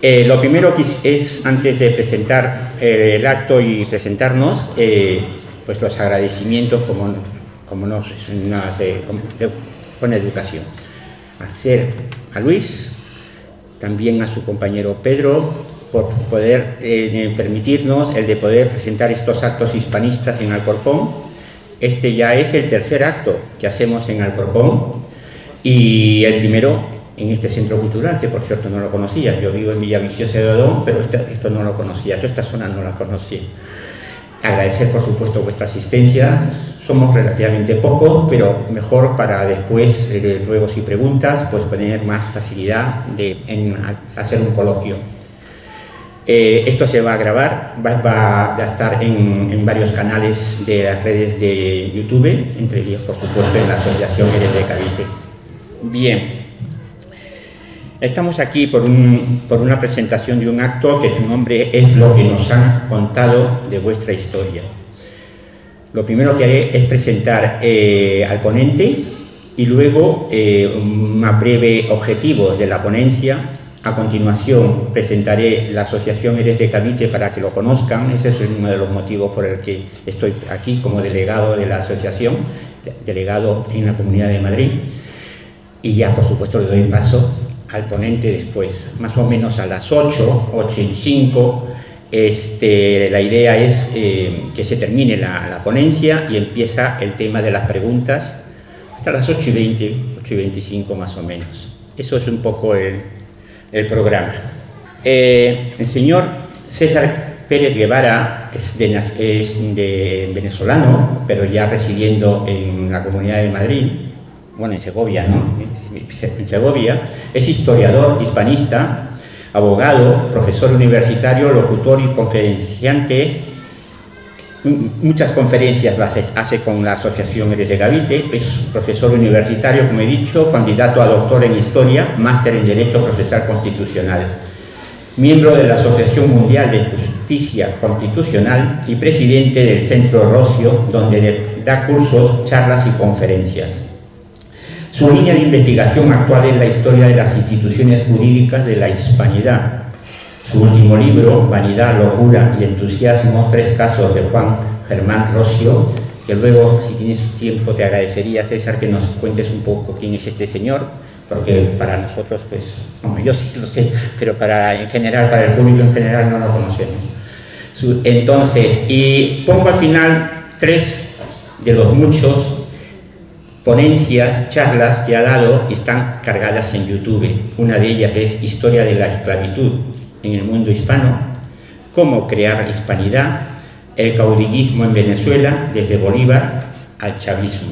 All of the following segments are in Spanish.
Lo primero que es, antes de presentar el acto y presentarnos, pues los agradecimientos como nos hace con educación. Hacer a Luis, también a su compañero Pedro, por poder permitirnos el de poder presentar estos actos hispanistas en Alcorcón. Este ya es el tercer acto que hacemos en Alcorcón y el primero en este centro cultural, que por cierto no lo conocía. Yo vivo en Villaviciosa de Odón, pero esto no lo conocía, toda esta zona no la conocía. Agradecer, por supuesto, vuestra asistencia. Somos relativamente pocos, pero mejor para después, ruegos y preguntas, pues tener más facilidad en hacer un coloquio. Esto se va a grabar, va a estar en varios canales de las redes de YouTube, entre ellos, por supuesto, en la Asociación Eres de Cavite. Bien. Estamos aquí por una presentación de un acto que su nombre es Lo que nos han contado de vuestra historia. Lo primero que haré es presentar al ponente y luego un breve objetivo de la ponencia. A continuación presentaré la Asociación Eres de Cavite para que lo conozcan. Ese es uno de los motivos por el que estoy aquí como delegado de la asociación, delegado en la Comunidad de Madrid. Y ya, por supuesto, le doy paso al ponente después, más o menos a las 8:05. La idea es que se termine la ponencia y empieza el tema de las preguntas hasta las 8:20, 8:25 más o menos. Eso es un poco el programa. El señor César Pérez Guevara es venezolano, pero ya residiendo en la Comunidad de Madrid, bueno, en Segovia, ¿no? En Segovia. Es historiador, hispanista, abogado, profesor universitario, locutor y conferenciante. Muchas conferencias las hace con la Asociación Eres de Cavite. Es profesor universitario, como he dicho, candidato a doctor en Historia, máster en Derecho Procesal Constitucional. Miembro de la Asociación Mundial de Justicia Constitucional y presidente del Centro Rocio, donde da cursos, charlas y conferencias. Su línea de investigación actual es la historia de las instituciones jurídicas de la hispanidad. Su último libro, Vanidad, Locura y Entusiasmo, 3 casos de Juan Germán Rocio, que luego, si tienes tiempo, te agradecería, César, que nos cuentes un poco quién es este señor, porque para nosotros, pues, bueno, yo sí lo sé, pero en general, para el público en general no lo conocemos. Entonces, y pongo al final 3 de los muchos ponencias, charlas que ha dado y están cargadas en YouTube. Una de ellas es Historia de la esclavitud en el mundo hispano, cómo crear hispanidad, el caudillismo en Venezuela, desde Bolívar al chavismo.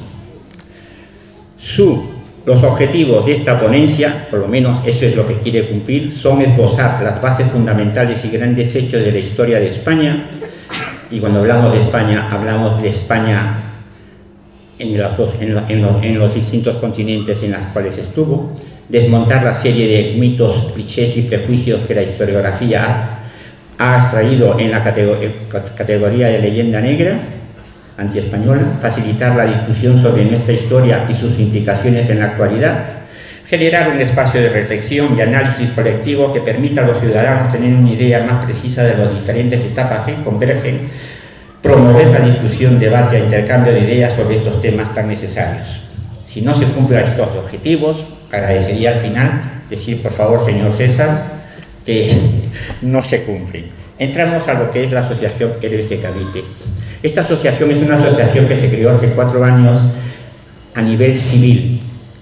Los objetivos de esta ponencia, por lo menos eso es lo que quiere cumplir, son esbozar las bases fundamentales y grandes hechos de la historia de España, y cuando hablamos de España en los distintos continentes en los cuales estuvo, desmontar la serie de mitos, clichés y prejuicios que la historiografía ha extraído en la categoría de leyenda negra, antiespañola, facilitar la discusión sobre nuestra historia y sus implicaciones en la actualidad, generar un espacio de reflexión y análisis colectivo que permita a los ciudadanos tener una idea más precisa de las diferentes etapas que convergen, promover la discusión, debate e intercambio de ideas sobre estos temas tan necesarios. Si no se cumplen estos objetivos, agradecería al final decir, por favor, señor César, que no se cumplen. Entramos a lo que es la Asociación Eres de Cavite. Esta asociación es una asociación que se creó hace 4 años a nivel civil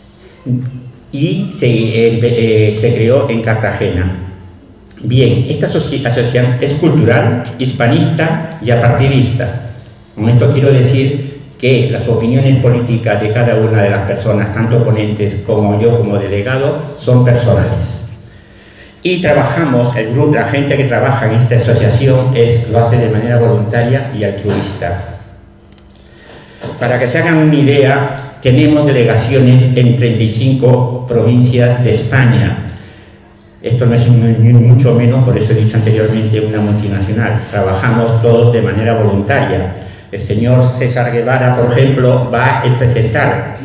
y se creó en Cartagena. Bien, esta asociación es cultural, hispanista y apartidista. Con esto quiero decir que las opiniones políticas de cada una de las personas, tanto ponentes como yo como delegado, son personales. Y trabajamos, la gente que trabaja en esta asociación lo hace de manera voluntaria y altruista. Para que se hagan una idea, tenemos delegaciones en 35 provincias de España. Esto no es mucho menos, por eso he dicho anteriormente, una multinacional. Trabajamos todos de manera voluntaria. El señor César Guevara, por ejemplo, va a presentar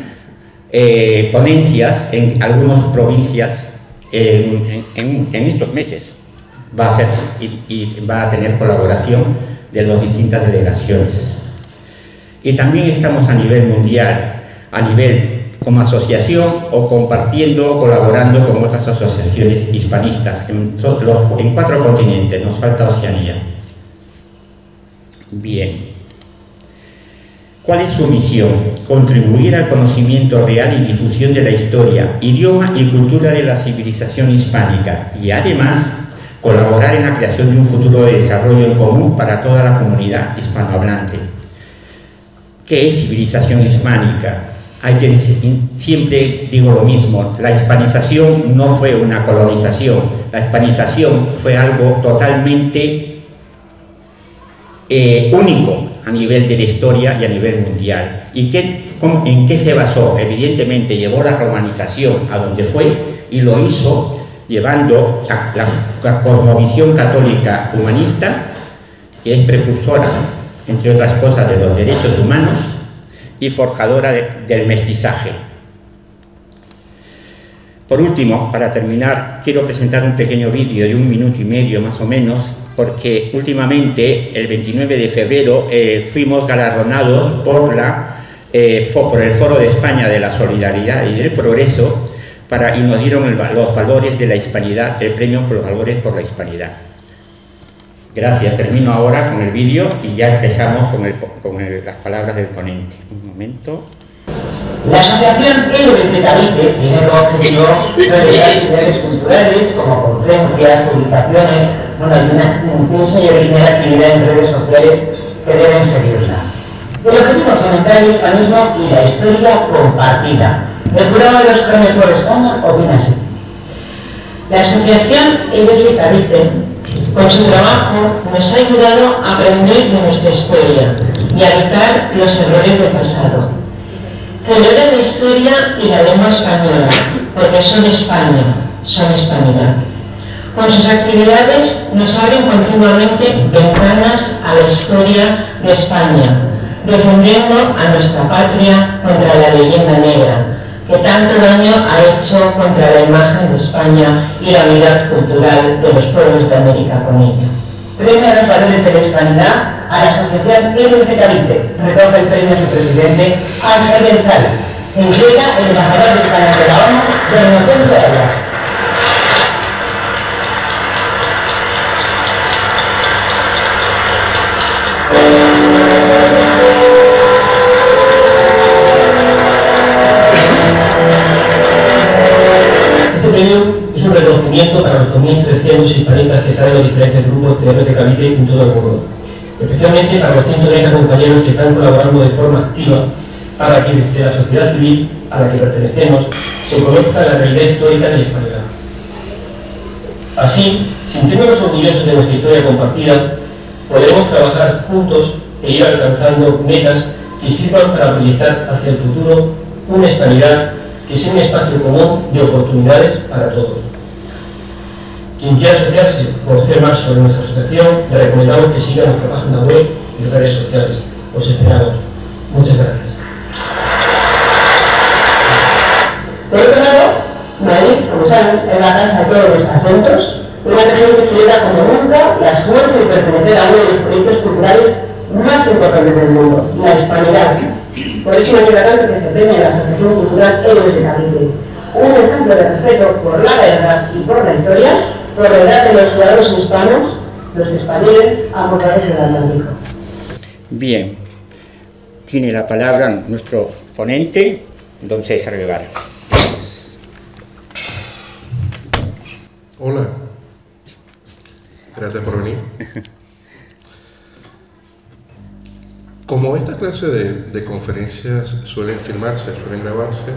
ponencias en algunas provincias en estos meses. va a ser y va a tener colaboración de las distintas delegaciones. Y también estamos a nivel mundial, a nivel como asociación o compartiendo o colaborando con otras asociaciones hispanistas en 4 continentes, nos falta Oceanía. Bien. ¿Cuál es su misión? Contribuir al conocimiento real y difusión de la historia, idioma y cultura de la civilización hispánica y además colaborar en la creación de un futuro de desarrollo en común para toda la comunidad hispanohablante. ¿Qué es civilización hispánica? Siempre digo lo mismo, la hispanización no fue una colonización, la hispanización fue algo totalmente único a nivel de la historia y a nivel mundial. ¿Y en qué se basó? Evidentemente llevó la romanización a donde fue y lo hizo llevando la cosmovisión católica humanista, que es precursora, entre otras cosas, de los derechos humanos y forjadora del mestizaje. Por último, para terminar, quiero presentar un pequeño vídeo de 1 minuto y medio más o menos, porque últimamente, el 29 de febrero, fuimos galardonados por el Foro de España de la Solidaridad y del Progreso, y nos dieron los valores de la hispanidad, el premio por los valores por la hispanidad. Gracias, termino ahora con el vídeo y ya empezamos con las palabras del ponente. Un momento. La asociación Héroes de Cavite tiene como objetivo realizar actividades culturales como conferencias, publicaciones, y una intensa y original actividad en redes sociales que deben seguirla. El objetivo fundamental del hispanismo y la historia compartida. El programa de los premios por España opina así. La asociación Héroes de Cavite, con su trabajo, nos ha ayudado a aprender de nuestra historia y a evitar los errores del pasado. Celebran la historia y la lengua española, porque son España, son hispanidad. Con sus actividades nos abren continuamente ventanas a la historia de España, defendiendo a nuestra patria contra la leyenda negra, que tanto daño ha hecho contra la imagen de España y la unidad cultural de los pueblos de América con ella. Premio a los valores de la hispanidad a la Asociación Héroes de Cavite. Recoge el premio a su presidente, Ángel Benzal. Entrega el embajador de España de la ONU, don Inocencio Arias. Este premio es un reconocimiento para los 2.300 hispanistas que están en los diferentes grupos de Héroes de Cavite en todo el mundo, especialmente para los 130 compañeros que están colaborando de forma activa para que desde la sociedad civil a la que pertenecemos se conozca la realidad histórica de la hispanidad. Así, sintiéndonos orgullosos de nuestra historia compartida, podremos trabajar juntos e ir alcanzando metas que sirvan para proyectar hacia el futuro una hispanidad que sea un espacio común de oportunidades para todos. Quien quiera asociarse o conocer más sobre nuestra asociación, le recomendamos que siga nuestra página web y redes sociales. Os esperamos. Muchas gracias. Por otro lado, Madrid, como saben, es la casa de todos los acentos, una región que celebra como nunca la suerte de pertenecer a uno de los proyectos culturales más importantes del mundo, la hispanidad. Por eso me alegra tanto que se premie la Asociación Cultural Héroes de Cavite, un ejemplo de respeto por la verdad y por la historia, por la verdad de los ciudadanos hispanos, los españoles, a ambos lados del Atlántico. Bien, tiene la palabra nuestro ponente, don César Guevara. Hola, gracias por venir. Como esta clase de conferencias suelen filmarse, suelen grabarse,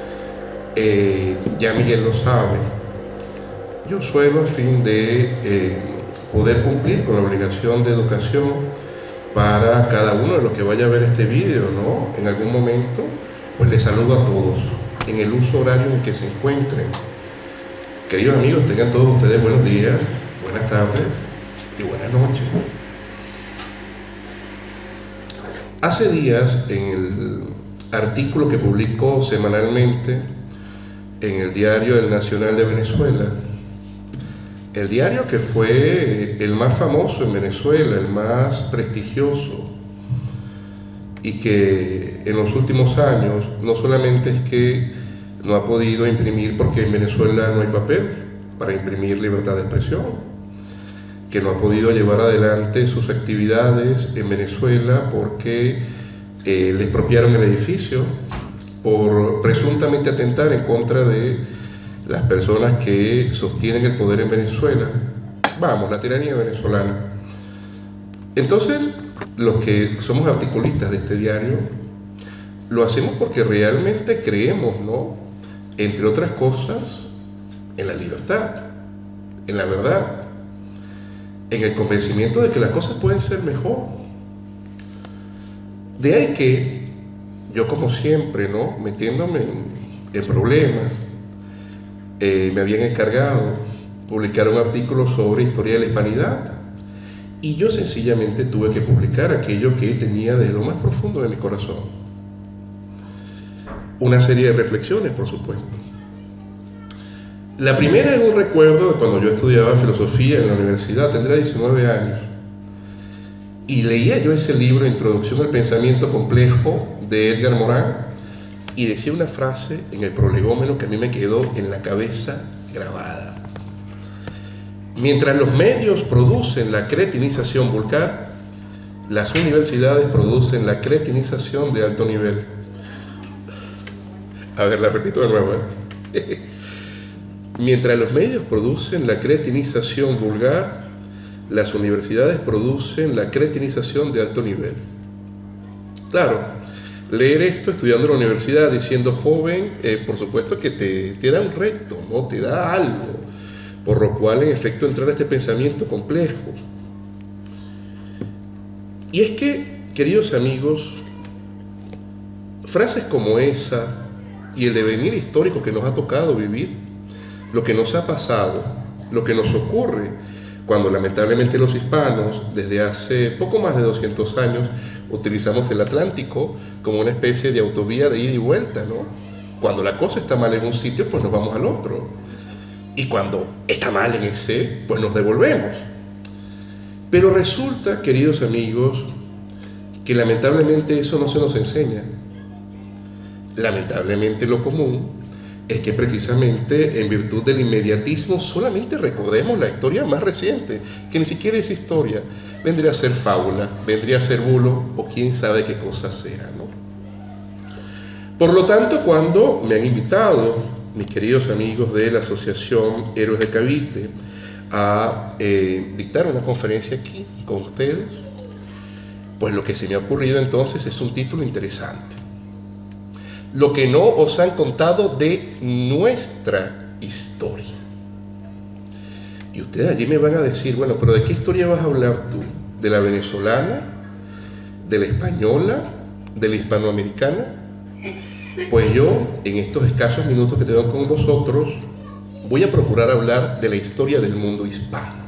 ya Miguel lo sabe, yo suelo, a fin de poder cumplir con la obligación de educación para cada uno de los que vaya a ver este vídeo, ¿no? En algún momento, pues les saludo a todos en el uso horario en que se encuentren. Queridos amigos, tengan todos ustedes buenos días, buenas tardes y buenas noches. Hace días, en el artículo que publicó semanalmente en el diario El Nacional de Venezuela, el diario que fue el más famoso en Venezuela, el más prestigioso, y que en los últimos años no solamente es que no ha podido imprimir, porque en Venezuela no hay papel para imprimir libertad de expresión, que no ha podido llevar adelante sus actividades en Venezuela porque le expropiaron el edificio por presuntamente atentar en contra de las personas que sostienen el poder en Venezuela. Vamos, la tiranía venezolana. Entonces, los que somos articulistas de este diario, lo hacemos porque realmente creemos, ¿no?, entre otras cosas, en la libertad, en la verdad, en el convencimiento de que las cosas pueden ser mejor. De ahí que yo, como siempre, ¿no?, metiéndome en problemas, me habían encargado publicar un artículo sobre historia de la hispanidad, y yo sencillamente tuve que publicar aquello que tenía desde lo más profundo de mi corazón. Una serie de reflexiones, por supuesto. La primera es un recuerdo de cuando yo estudiaba filosofía en la universidad, tendría 19 años, y leía yo ese libro, Introducción al Pensamiento Complejo, de Edgar Morin, y decía una frase en el prolegómeno que a mí me quedó en la cabeza grabada. Mientras los medios producen la cretinización vulgar, las universidades producen la cretinización de alto nivel. A ver, la repito de nuevo, ¿eh? Mientras los medios producen la cretinización vulgar, las universidades producen la cretinización de alto nivel. Claro, leer esto estudiando en la universidad y siendo joven, por supuesto que te da un reto, ¿no? Te da algo, por lo cual en efecto entrar a este pensamiento complejo. Y es que, queridos amigos, frases como esa y el devenir histórico que nos ha tocado vivir, lo que nos ha pasado, lo que nos ocurre cuando lamentablemente los hispanos, desde hace poco más de 200 años, utilizamos el Atlántico como una especie de autovía de ida y vuelta, ¿no? Cuando la cosa está mal en un sitio, pues nos vamos al otro. Y cuando está mal en ese, pues nos devolvemos. Pero resulta, queridos amigos, que lamentablemente eso no se nos enseña. Lamentablemente lo común es que precisamente en virtud del inmediatismo solamente recordemos la historia más reciente, que ni siquiera es historia, vendría a ser fábula, vendría a ser bulo o quién sabe qué cosa sea, ¿no? Por lo tanto, cuando me han invitado mis queridos amigos de la Asociación Héroes de Cavite a dictar una conferencia aquí con ustedes, pues lo que se me ha ocurrido entonces es un título interesante: lo que no os han contado de nuestra historia. Y ustedes allí me van a decir, bueno, pero ¿de qué historia vas a hablar tú? ¿De la venezolana? ¿De la española? ¿De la hispanoamericana? Pues yo, en estos escasos minutos que tengo con vosotros, voy a procurar hablar de la historia del mundo hispano.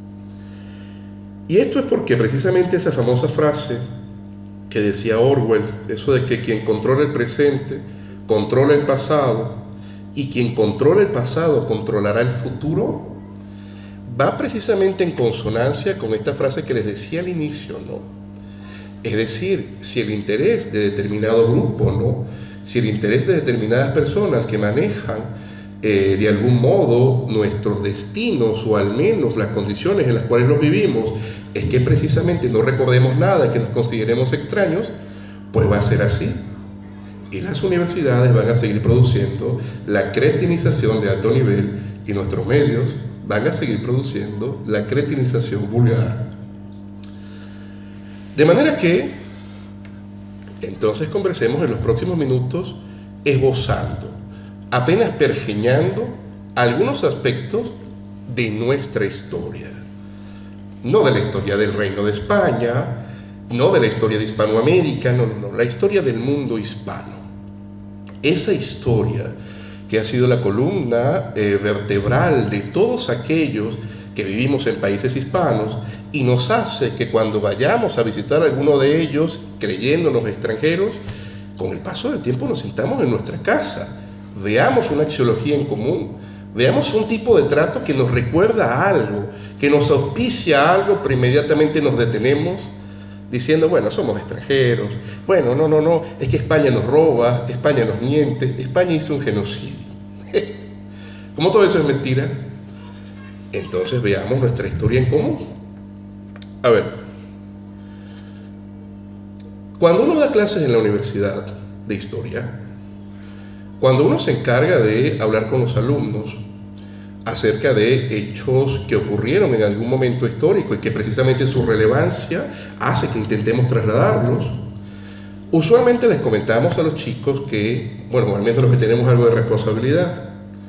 Y esto es porque precisamente esa famosa frase que decía Orwell, eso de que quien controla el presente, controla el pasado, y quien controla el pasado, controlará el futuro, va precisamente en consonancia con esta frase que les decía al inicio, ¿no? Es decir, si el interés de determinado grupo, ¿no?, si el interés de determinadas personas que manejan de algún modo nuestros destinos, o al menos las condiciones en las cuales los vivimos, es que precisamente no recordemos nada, que nos consideremos extraños, pues va a ser así. Y las universidades van a seguir produciendo la cretinización de alto nivel, y nuestros medios van a seguir produciendo la cretinización vulgar. De manera que, entonces conversemos en los próximos minutos esbozando, apenas pergeñando algunos aspectos de nuestra historia. No de la historia del Reino de España, no de la historia de Hispanoamérica, no, la historia del mundo hispano. Esa historia que ha sido la columna vertebral de todos aquellos que vivimos en países hispanos, y nos hace que cuando vayamos a visitar alguno de ellos, creyéndonos extranjeros, con el paso del tiempo nos sintamos en nuestra casa, veamos una axiología en común, Veamos un tipo de trato que nos recuerda a algo, que nos auspicia a algo, pero inmediatamente nos detenemos diciendo, bueno, somos extranjeros, bueno, no, es que España nos roba, España nos miente, España hizo un genocidio. Como todo eso es mentira, entonces veamos nuestra historia en común. A ver, cuando uno da clases en la universidad de historia, cuando uno se encarga de hablar con los alumnos acerca de hechos que ocurrieron en algún momento histórico y que precisamente su relevancia hace que intentemos trasladarlos, usualmente les comentamos a los chicos que, bueno, al menos los que tenemos algo de responsabilidad,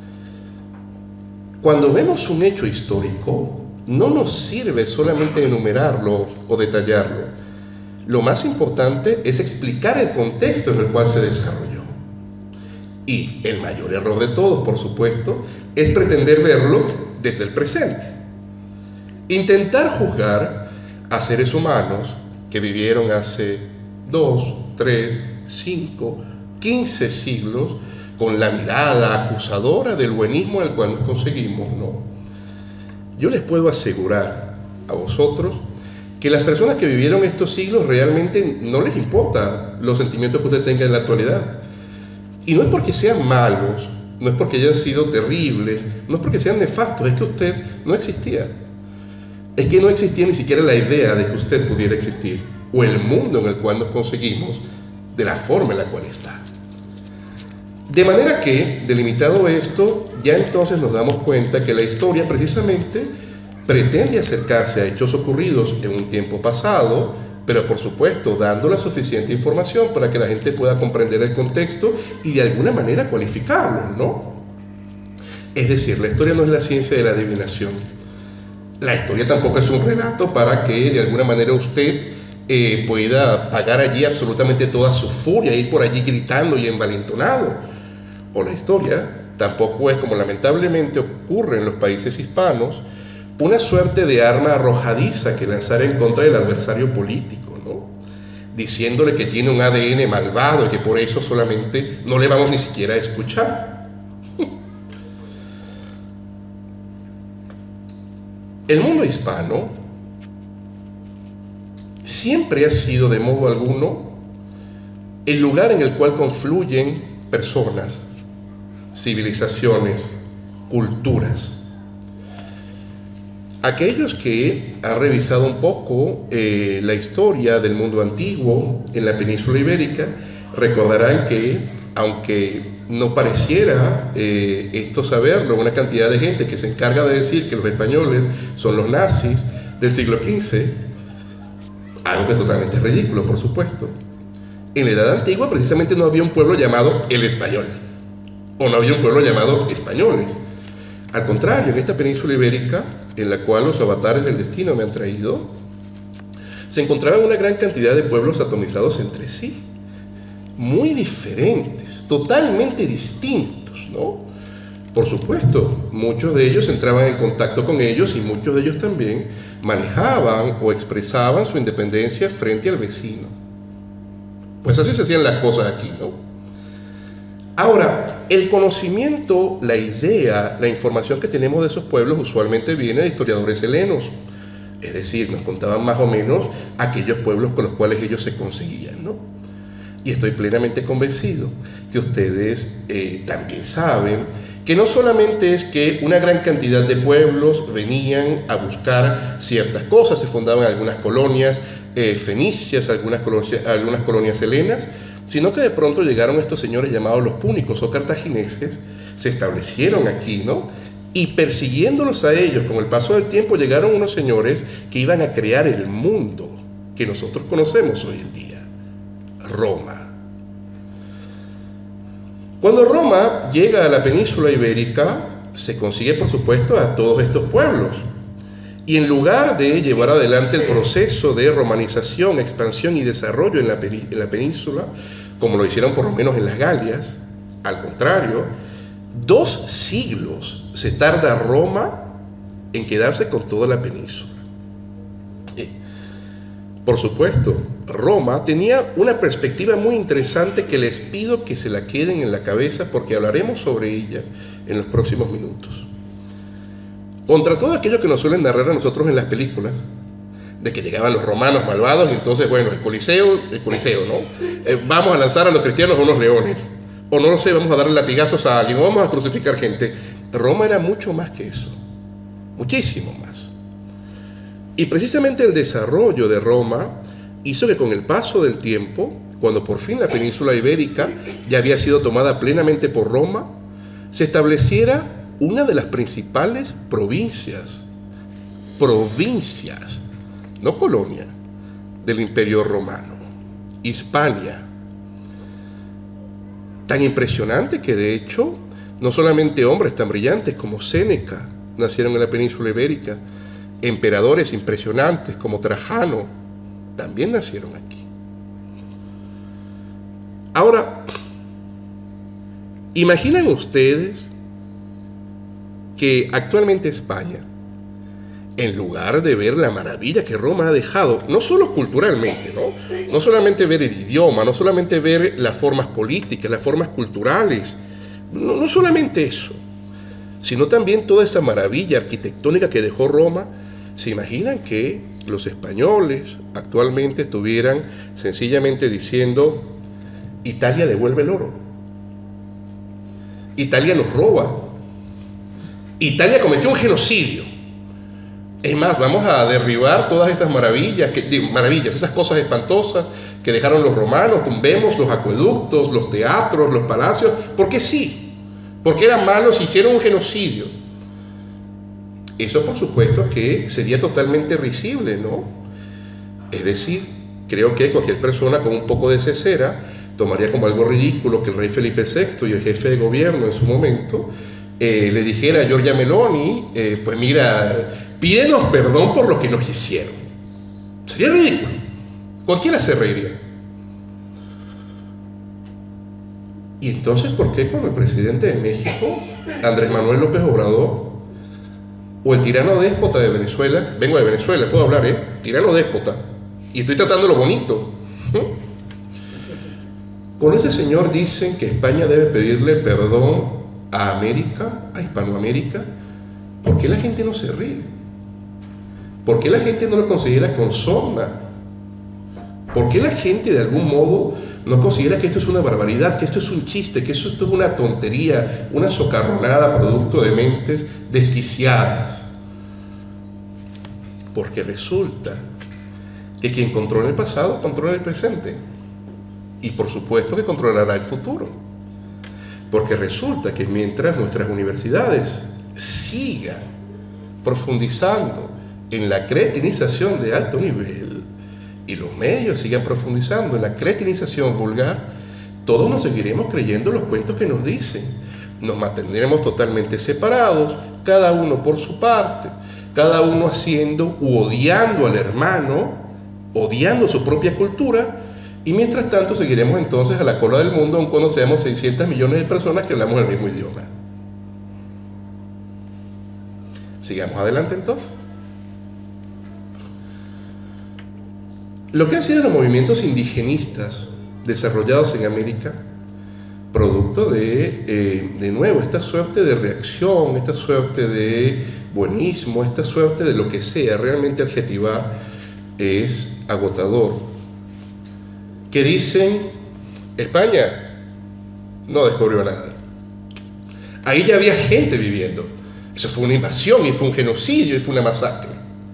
cuando vemos un hecho histórico, no nos sirve solamente enumerarlo o detallarlo. Lo más importante es explicar el contexto en el cual se desarrolló. Y el mayor error de todos, por supuesto, es pretender verlo desde el presente. Intentar juzgar a seres humanos que vivieron hace 2, 3, 5, 15 siglos con la mirada acusadora del buenismo al cual nos conseguimos, no. Yo les puedo asegurar a vosotros que las personas que vivieron estos siglos realmente no les importa los sentimientos que usted tenga en la actualidad. Y no es porque sean malos, no es porque hayan sido terribles, no es porque sean nefastos, es que usted no existía. Es que no existía ni siquiera la idea de que usted pudiera existir, o el mundo en el cual nos conseguimos, de la forma en la cual está. De manera que, delimitado esto, ya entonces nos damos cuenta que la historia precisamente pretende acercarse a hechos ocurridos en un tiempo pasado, pero por supuesto dando la suficiente información para que la gente pueda comprender el contexto y de alguna manera cualificarlo, ¿no? Es decir, la historia no es la ciencia de la adivinación. La historia tampoco es un relato para que de alguna manera usted pueda pagar allí absolutamente toda su furia, ir por allí gritando y envalentonado. O la historia tampoco es, como lamentablemente ocurre en los países hispanos, una suerte de arma arrojadiza que lanzar en contra del adversario político, ¿no? Diciéndole que tiene un ADN malvado y que por eso solamente no le vamos ni siquiera a escuchar. El mundo hispano siempre ha sido de modo alguno el lugar en el cual confluyen personas, civilizaciones, culturas. Aquellos que han revisado un poco la historia del mundo antiguo en la península ibérica recordarán que, aunque no pareciera esto saberlo, una cantidad de gente que se encarga de decir que los españoles son los nazis del siglo XV, algo que totalmente es ridículo, por supuesto. En la Edad Antigua precisamente no había un pueblo llamado el español, o no había un pueblo llamado españoles. Al contrario, en esta península ibérica, en la cual los avatares del destino me han traído, se encontraban una gran cantidad de pueblos atomizados entre sí, muy diferentes, totalmente distintos, ¿no? Por supuesto, muchos de ellos entraban en contacto con ellos y muchos de ellos también manejaban o expresaban su independencia frente al vecino. Pues así se hacían las cosas aquí, ¿no? Ahora, el conocimiento, la idea, la información que tenemos de esos pueblos usualmente viene de historiadores helenos. Es decir, nos contaban más o menos aquellos pueblos con los cuales ellos se conseguían, ¿no? Y estoy plenamente convencido que ustedes también saben que no solamente es que una gran cantidad de pueblos venían a buscar ciertas cosas, se fundaban algunas colonias fenicias, algunas colonias helenas, sino que de pronto llegaron estos señores llamados los púnicos o cartagineses, se establecieron aquí, ¿no? Y persiguiéndolos a ellos con el paso del tiempo llegaron unos señores que iban a crear el mundo que nosotros conocemos hoy en día, Roma. Cuando Roma llega a la península ibérica, se consigue por supuesto a todos estos pueblos. Y en lugar de llevar adelante el proceso de romanización, expansión y desarrollo en la península, como lo hicieron por lo menos en las Galias, al contrario, 2 siglos se tarda Roma en quedarse con toda la península. por supuesto, Roma tenía una perspectiva muy interesante que les pido que se la queden en la cabeza porque hablaremos sobre ella en los próximos minutos. Contra todo aquello que nos suelen narrar a nosotros en las películas, de que llegaban los romanos malvados y entonces, bueno, el Coliseo, ¿no? Vamos a lanzar a los cristianos a unos leones, o no lo sé, vamos a darle latigazos a alguien, o vamos a crucificar gente. Roma era mucho más que eso, muchísimo más. Y precisamente el desarrollo de Roma hizo que con el paso del tiempo, cuando por fin la península ibérica ya había sido tomada plenamente por Roma, se estableciera una de las principales provincias, no colonia, del Imperio Romano, Hispania. Tan impresionante que de hecho, no solamente hombres tan brillantes como Séneca nacieron en la península ibérica, emperadores impresionantes como Trajano también nacieron aquí. Ahora, ¿imaginan ustedes que actualmente España, en lugar de ver la maravilla que Roma ha dejado, no solo culturalmente, no solamente ver el idioma, no solamente ver las formas políticas, las formas culturales, no solamente eso, sino también toda esa maravilla arquitectónica que dejó Roma, se imaginan que los españoles actualmente estuvieran sencillamente diciendo: Italia devuelve el oro, Italia nos roba, Italia cometió un genocidio. Es más, vamos a derribar todas esas maravillas, esas cosas espantosas que dejaron los romanos, tumbemos los acueductos, los teatros, los palacios, porque sí, porque eran malos y hicieron un genocidio. Eso por supuesto que sería totalmente risible, ¿no? Es decir, creo que cualquier persona con un poco de cesera tomaría como algo ridículo que el rey Felipe VI y el jefe de gobierno en su momento le dijera a Giorgia Meloni, pues mira, pídenos perdón por lo que nos hicieron. Sería ridículo. Cualquiera se reiría. Y entonces, ¿por qué con el presidente de México, Andrés Manuel López Obrador, o el tirano déspota de Venezuela? Vengo de Venezuela, puedo hablar, tirano déspota, y estoy tratando lo bonito. Con ese señor dicen que España debe pedirle perdón a América, a Hispanoamérica. ¿Por qué la gente no se ríe? ¿Por qué la gente no lo considera con sonda? ¿Por qué la gente de algún modo no considera que esto es una barbaridad, que esto es un chiste, que esto es una tontería, una socarronada producto de mentes desquiciadas? Porque resulta que quien controla el pasado controla el presente, y por supuesto que controlará el futuro. Porque resulta que mientras nuestras universidades sigan profundizando en la cretinización de alto nivel y los medios sigan profundizando en la cretinización vulgar, todos nos seguiremos creyendo los cuentos que nos dicen. Nos mantendremos totalmente separados, cada uno por su parte, cada uno haciendo u odiando al hermano, odiando su propia cultura, y mientras tanto seguiremos entonces a la cola del mundo, aun cuando seamos 600 millones de personas que hablamos el mismo idioma. Sigamos adelante entonces. Lo que han sido los movimientos indigenistas desarrollados en América, producto de nuevo, esta suerte de reacción, esta suerte de buenismo, esta suerte de lo que sea, realmente adjetivar es agotador. Que dicen: España no descubrió nada. Ahí ya había gente viviendo. Eso fue una invasión y fue un genocidio y fue una masacre.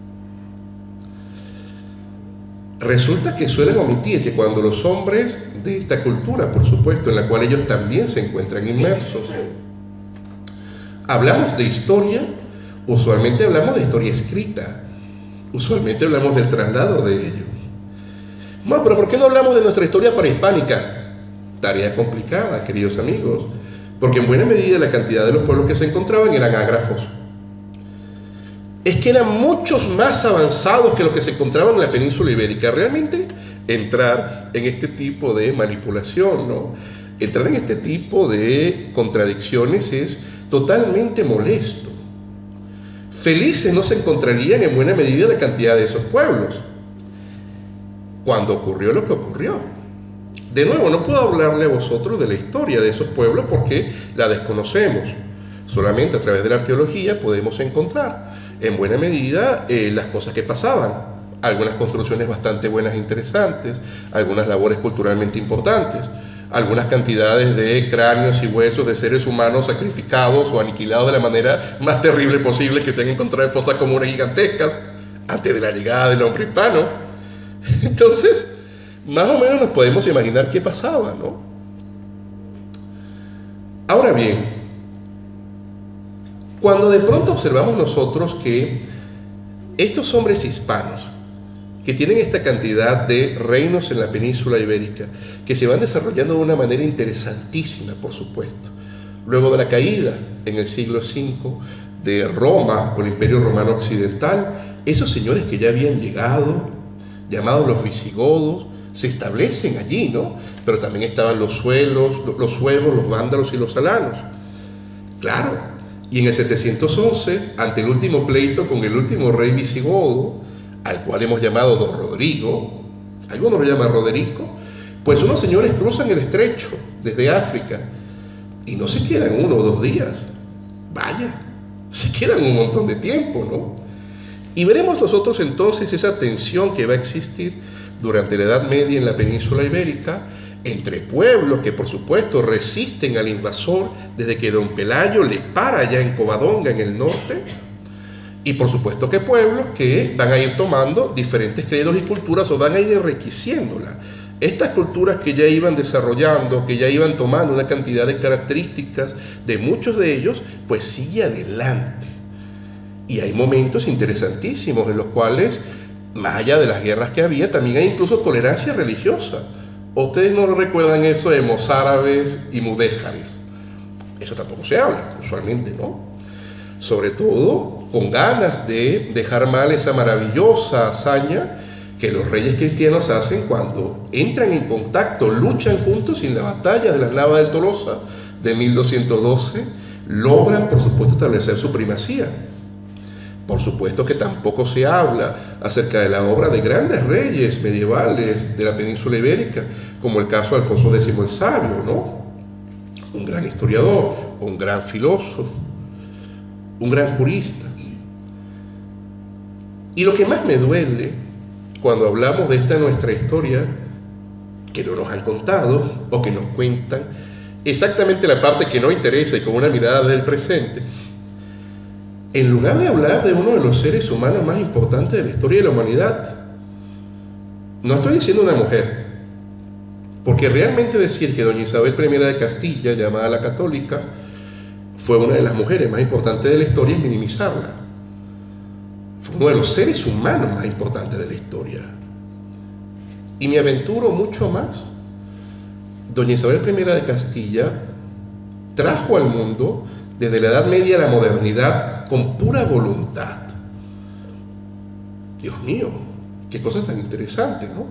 Resulta que suelen omitir que cuando los hombres de esta cultura, por supuesto, en la cual ellos también se encuentran inmersos, hablamos de historia, usualmente hablamos de historia escrita, usualmente hablamos del traslado de ello. Bueno, pero ¿por qué no hablamos de nuestra historia prehispánica? Tarea complicada, queridos amigos, porque en buena medida la cantidad de los pueblos que se encontraban eran ágrafos. Es que eran muchos más avanzados que los que se encontraban en la península ibérica. Realmente entrar en este tipo de manipulación, ¿no? Entrar en este tipo de contradicciones es totalmente molesto. Felices no se encontrarían en buena medida la cantidad de esos pueblos. cuando ocurrió lo que ocurrió. De nuevo, no puedo hablarle a vosotros de la historia de esos pueblos porque la desconocemos. Solamente a través de la arqueología podemos encontrar, en buena medida, las cosas que pasaban. Algunas construcciones bastante buenas e interesantes, algunas labores culturalmente importantes, algunas cantidades de cráneos y huesos de seres humanos sacrificados o aniquilados de la manera más terrible posible, que se han encontrado en fosas comunes gigantescas antes de la llegada del hombre hispano. Entonces, más o menos nos podemos imaginar qué pasaba, ¿no? Ahora bien, cuando de pronto observamos nosotros que estos hombres hispanos, que tienen esta cantidad de reinos en la península ibérica, que se van desarrollando de una manera interesantísima, por supuesto. Luego de la caída, en el siglo V, de Roma, o el Imperio Romano Occidental, esos señores que ya habían llegado, llamados los visigodos, se establecen allí, ¿no? Pero también estaban los suevos, los vándalos y los alanos. Claro, y en el 711, ante el último pleito con el último rey visigodo, al cual hemos llamado Don Rodrigo, algunos lo llaman Roderico, pues unos señores cruzan el estrecho desde África y no se quedan 1 o 2 días, vaya, se quedan un montón de tiempo, ¿no? Y veremos nosotros entonces esa tensión que va a existir durante la Edad Media en la península ibérica entre pueblos que por supuesto resisten al invasor desde que Don Pelayo le para allá en Covadonga en el norte, y por supuesto que pueblos que van a ir tomando diferentes credos y culturas o van a ir enriqueciéndola. Estas culturas que ya iban desarrollando, que ya iban tomando una cantidad de características de muchos de ellos, pues sigue adelante. Y hay momentos interesantísimos en los cuales, más allá de las guerras que había, también hay incluso tolerancia religiosa. ¿Ustedes no recuerdan eso de mozárabes y mudéjares? Eso tampoco se habla, usualmente, ¿no? Sobre todo con ganas de dejar mal esa maravillosa hazaña que los reyes cristianos hacen cuando entran en contacto, luchan juntos y en la batalla de las Navas del Tolosa de 1212 logran, por supuesto, establecer su primacía. Por supuesto que tampoco se habla acerca de la obra de grandes reyes medievales de la península ibérica, como el caso de Alfonso X el Sabio, ¿no? Un gran historiador, un gran filósofo, un gran jurista. Y lo que más me duele cuando hablamos de esta nuestra historia, que no nos han contado o que nos cuentan, exactamente la parte que no interesa y con una mirada del presente, en lugar de hablar de uno de los seres humanos más importantes de la historia de la humanidad, no estoy diciendo una mujer, porque realmente decir que doña Isabel I de Castilla, llamada la Católica, fue una de las mujeres más importantes de la historia es minimizarla. Fue uno de los seres humanos más importantes de la historia. Y me aventuro mucho más. Doña Isabel I de Castilla trajo al mundo desde la Edad Media a la modernidad con pura voluntad. Dios mío, qué cosa tan interesante, ¿no?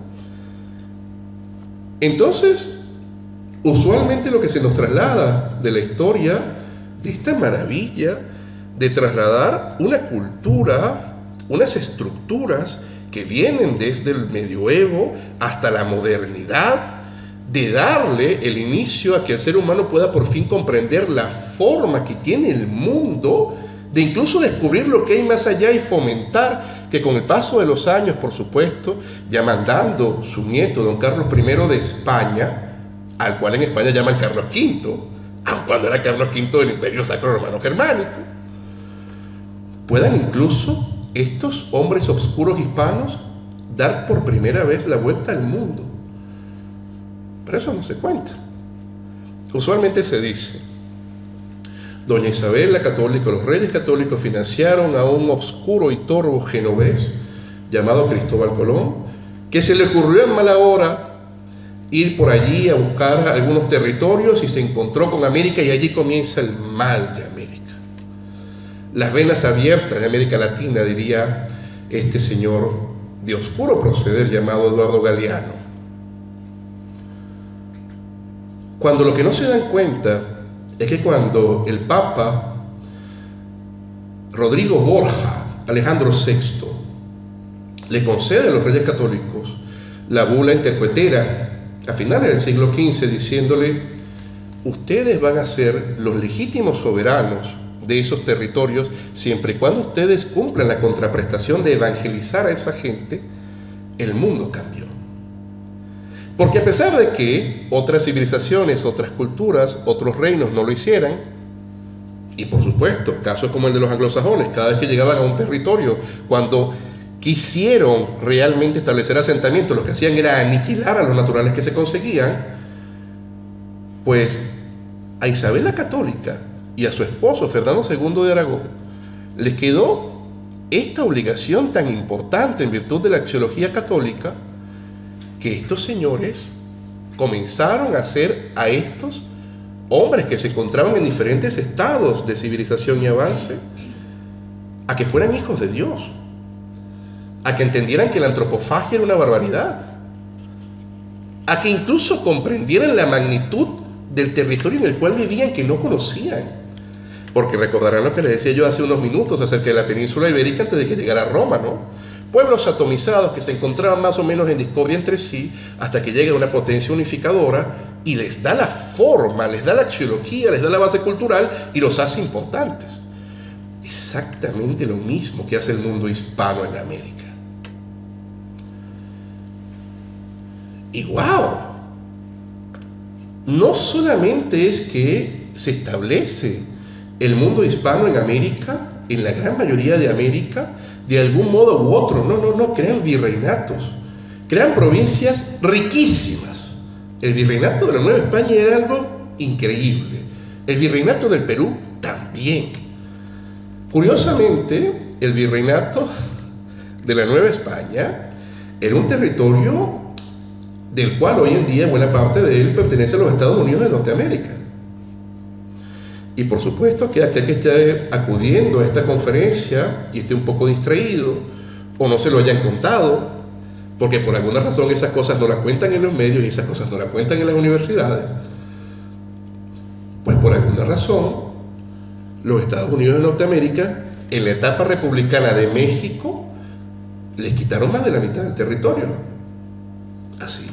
Entonces, usualmente lo que se nos traslada de la historia, de esta maravilla de trasladar una cultura, unas estructuras que vienen desde el medioevo hasta la modernidad, de darle el inicio a que el ser humano pueda por fin comprender la forma que tiene el mundo, de incluso descubrir lo que hay más allá y fomentar que con el paso de los años, por supuesto, ya mandando su nieto, don Carlos I de España, al cual en España llaman Carlos V, aun cuando era Carlos V del Imperio Sacro Romano Germánico, puedan incluso estos hombres obscuros hispanos dar por primera vez la vuelta al mundo. Pero eso no se cuenta. Usualmente se dice, doña Isabel la Católica, los reyes católicos financiaron a un obscuro y torvo genovés llamado Cristóbal Colón, que se le ocurrió en mala hora ir por allí a buscar algunos territorios y se encontró con América, y allí comienza el mal de América. Las venas abiertas de América Latina, diría este señor de oscuro proceder llamado Eduardo Galeano. Cuando lo que no se dan cuenta es que cuando el Papa Rodrigo Borja, Alejandro VI, le concede a los reyes católicos la bula intercuetera a finales del siglo XV, diciéndole: ustedes van a ser los legítimos soberanos de esos territorios siempre y cuando ustedes cumplan la contraprestación de evangelizar a esa gente. El mundo cambió. Porque a pesar de que otras civilizaciones, otras culturas, otros reinos no lo hicieran, y por supuesto, casos como el de los anglosajones, cada vez que llegaban a un territorio, cuando quisieron realmente establecer asentamientos, lo que hacían era aniquilar a los naturales que se conseguían, pues a Isabel la Católica y a su esposo Fernando II de Aragón les quedó esta obligación tan importante en virtud de la axiología católica, que estos señores comenzaron a hacer a estos hombres que se encontraban en diferentes estados de civilización y avance, a que fueran hijos de Dios, a que entendieran que la antropofagia era una barbaridad, a que incluso comprendieran la magnitud del territorio en el cual vivían, que no conocían. Porque recordarán lo que les decía yo hace unos minutos acerca de la península ibérica antes de que llegara a Roma, ¿no? Pueblos atomizados que se encontraban más o menos en discordia entre sí, hasta que llega una potencia unificadora y les da la forma, les da la axiología, les da la base cultural y los hace importantes. Exactamente lo mismo que hace el mundo hispano en América. Y ¡wow! No solamente es que se establece el mundo hispano en América, en la gran mayoría de América, de algún modo u otro, no, crean virreinatos, crean provincias riquísimas. El virreinato de la Nueva España era algo increíble, el virreinato del Perú también. Curiosamente, el virreinato de la Nueva España era un territorio del cual hoy en día buena parte de él pertenece a los Estados Unidos de Norteamérica. Y por supuesto que aquel que esté acudiendo a esta conferencia y esté un poco distraído o no se lo hayan contado, porque por alguna razón esas cosas no las cuentan en los medios y esas cosas no las cuentan en las universidades, pues por alguna razón los Estados Unidos de Norteamérica, en la etapa republicana de México, les quitaron más de la mitad del territorio. Así.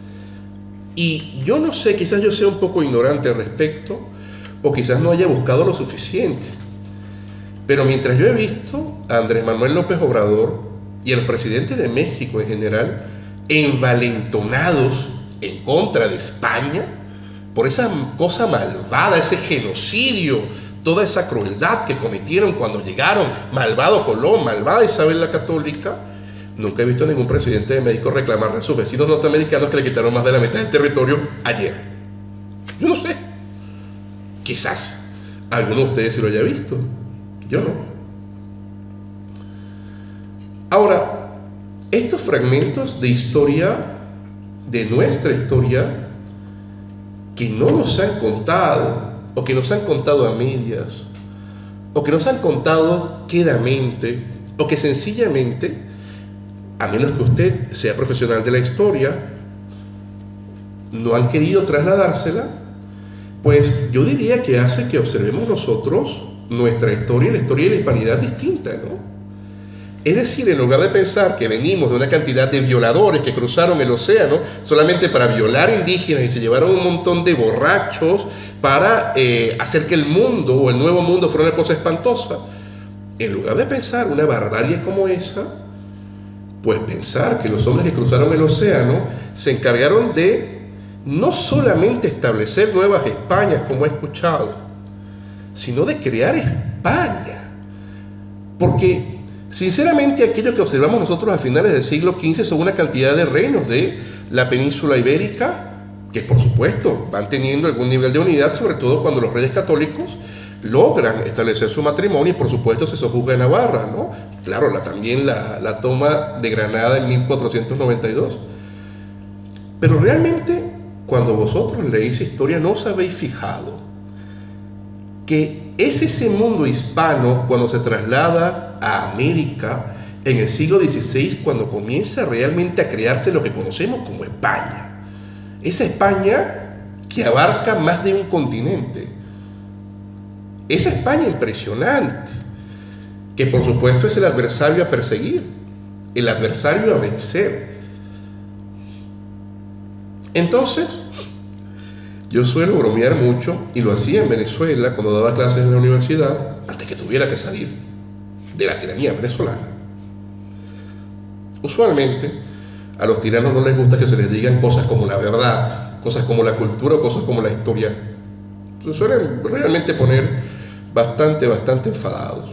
Y yo no sé, quizás yo sea un poco ignorante al respecto, o quizás no haya buscado lo suficiente, pero mientras yo he visto a Andrés Manuel López Obrador y al presidente de México en general envalentonados en contra de España por esa cosa malvada, ese genocidio, toda esa crueldad que cometieron cuando llegaron, malvado Colón, malvada Isabel la Católica, nunca he visto a ningún presidente de México reclamarle a sus vecinos norteamericanos que le quitaron más de la mitad del territorio ayer. Yo no sé. Quizás alguno de ustedes sí lo haya visto. Yo no. Ahora, estos fragmentos de historia, de nuestra historia, que no nos han contado, o que nos han contado a medias, o que nos han contado quedamente, o que sencillamente, a menos que usted sea profesional de la historia, no han querido trasladársela, pues yo diría que hace que observemos nosotros nuestra historia y la historia de la hispanidad distinta, ¿no? Es decir, en lugar de pensar que venimos de una cantidad de violadores que cruzaron el océano solamente para violar indígenas y se llevaron un montón de borrachos para hacer que el mundo o el nuevo mundo fuera una cosa espantosa, en lugar de pensar una barbarie como esa, pues pensar que los hombres que cruzaron el océano se encargaron de no solamente establecer nuevas Españas, como he escuchado, sino de crear España. Porque, sinceramente, aquello que observamos nosotros a finales del siglo XV son una cantidad de reinos de la península ibérica, que por supuesto van teniendo algún nivel de unidad, sobre todo cuando los reyes católicos logran establecer su matrimonio, y por supuesto se sojuzga en Navarra, ¿no? Claro, también la toma de Granada en 1492. Pero realmente, cuando vosotros leéis historia, ¿no os habéis fijado que es ese mundo hispano cuando se traslada a América en el siglo XVI cuando comienza realmente a crearse lo que conocemos como España? Esa España que abarca más de un continente. Esa España impresionante, que por supuesto es el adversario a perseguir, el adversario a vencer. Entonces, yo suelo bromear mucho, y lo hacía en Venezuela cuando daba clases en la universidad, antes que tuviera que salir de la tiranía venezolana. Usualmente, a los tiranos no les gusta que se les digan cosas como la verdad, cosas como la cultura o cosas como la historia. Se suelen realmente poner bastante enfadados.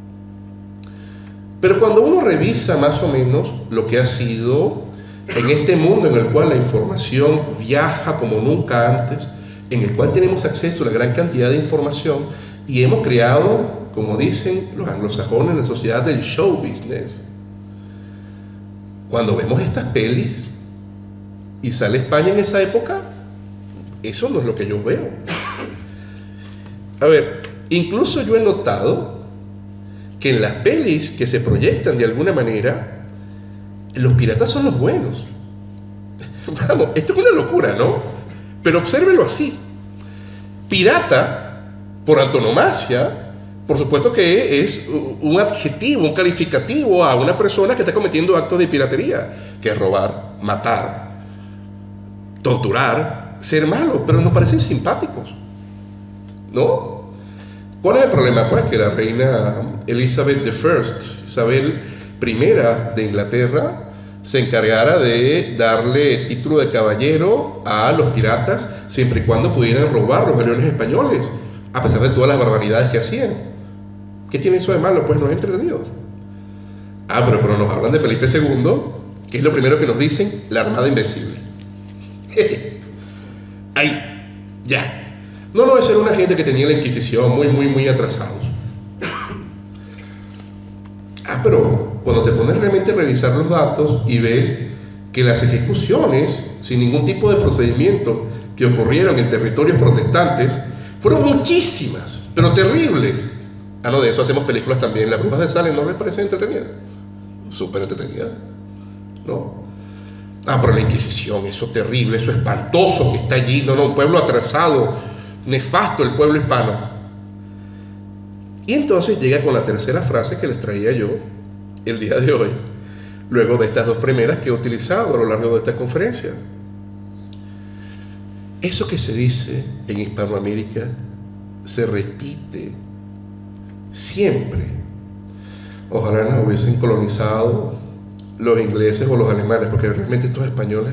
Pero cuando uno revisa más o menos lo que ha sido en este mundo en el cual la información viaja como nunca antes, en el cual tenemos acceso a la gran cantidad de información y hemos creado, como dicen los anglosajones, la sociedad del show business. Cuando vemos estas pelis y sale España en esa época, eso no es lo que yo veo. A ver, incluso yo he notado que en las pelis que se proyectan de alguna manera, los piratas son los buenos. Vamos, esto es una locura, ¿no? Pero obsérvelo así. Pirata, por antonomasia, por supuesto que es un adjetivo, un calificativo a una persona que está cometiendo actos de piratería, que es robar, matar, torturar, ser malo, pero nos parecen simpáticos, ¿no? ¿Cuál es el problema? Pues que la reina Elizabeth I, Isabel I de Inglaterra, se encargara de darle título de caballero a los piratas siempre y cuando pudieran robar los galeones españoles, a pesar de todas las barbaridades que hacían. ¿Qué tiene eso de malo? Pues no es entretenido. Pero nos hablan de Felipe II, que es lo primero que nos dicen, la Armada Invencible. Ahí, ya. No, ese era una gente que tenía la Inquisición muy atrasados. Pero cuando te pones realmente a revisar los datos y ves que las ejecuciones sin ningún tipo de procedimiento que ocurrieron en territorios protestantes fueron muchísimas, pero terribles. No, de eso hacemos películas también. Las Brujas de Salem, ¿no les parece entretenida? Súper entretenida, ¿no? Pero la Inquisición, eso terrible, eso espantoso que está allí, un pueblo atrasado, nefasto el pueblo hispano. Y entonces llega con la tercera frase que les traía yo el día de hoy, luego de estas dos primeras que he utilizado a lo largo de esta conferencia. Eso que se dice en Hispanoamérica se repite siempre. Ojalá nos hubiesen colonizado los ingleses o los alemanes, porque realmente estos españoles,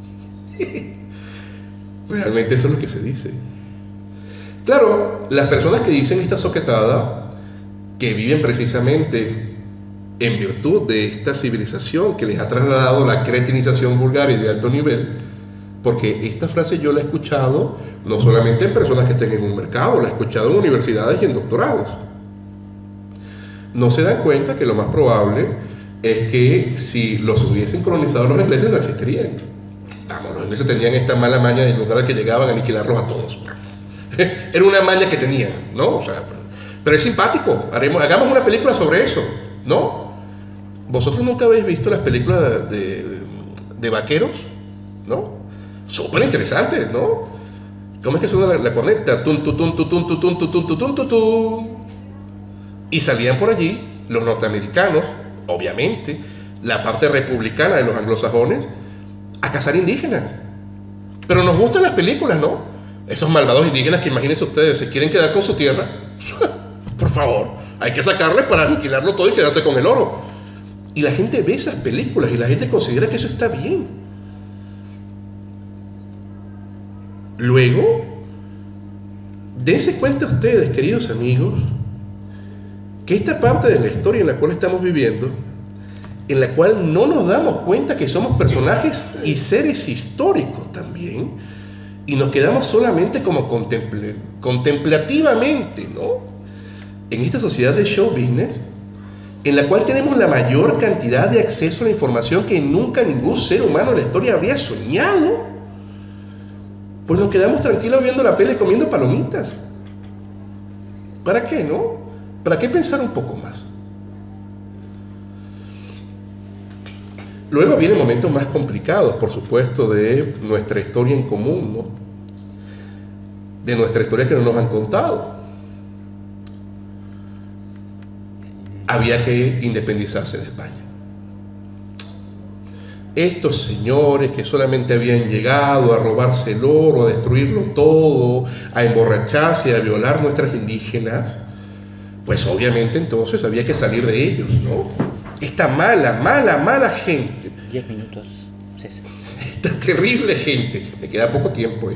realmente eso es lo que se dice. Claro, las personas que dicen esta soquetada, que viven precisamente en virtud de esta civilización que les ha trasladado la cretinización vulgar y de alto nivel, porque esta frase yo la he escuchado no solamente en personas que estén en un mercado, la he escuchado en universidades y en doctorados. No se dan cuenta que lo más probable es que si los hubiesen colonizado los ingleses no existirían. Los ingleses tenían esta mala maña de lugar al que llegaban a aniquilarlos a todos. Era una maña que tenían, ¿no? Pero es simpático. Hagamos una película sobre eso, ¿no? ¿Vosotros nunca habéis visto las películas de vaqueros? ¿No? Súper interesantes, ¿no? ¿Cómo es que suena la corneta? Tun, tu, tun, tu, tun, tu, tun, tu, tun, tu, tun, tu, tun. Y salían por allí los norteamericanos, obviamente, la parte republicana de los anglosajones, a cazar indígenas. Pero nos gustan las películas, ¿no? Esos malvados indígenas que, imagínense ustedes, se quieren quedar con su tierra. Por favor, hay que sacarles para aniquilarlo todo y quedarse con el oro. Y la gente ve esas películas y la gente considera que eso está bien. Luego, dense cuenta ustedes, queridos amigos, que esta parte de la historia en la cual estamos viviendo, en la cual no nos damos cuenta que somos personajes y seres históricos también, y nos quedamos solamente como contemplativamente, ¿no? En esta sociedad de show business, en la cual tenemos la mayor cantidad de acceso a la información que nunca ningún ser humano en la historia habría soñado, pues nos quedamos tranquilos viendo la peli y comiendo palomitas. ¿Para qué, no? ¿Para qué pensar un poco más? Luego vienen momentos más complicados, por supuesto, de nuestra historia en común, ¿no? De nuestra historia que no nos han contado. Había que independizarse de España. estos señores que solamente habían llegado a robarse el oro, a destruirlo todo, a emborracharse, a violar nuestras indígenas, pues obviamente entonces había que salir de ellos, ¿no? Esta mala gente. 10 minutos, César. Esta terrible gente. Me queda poco tiempo, ¿eh?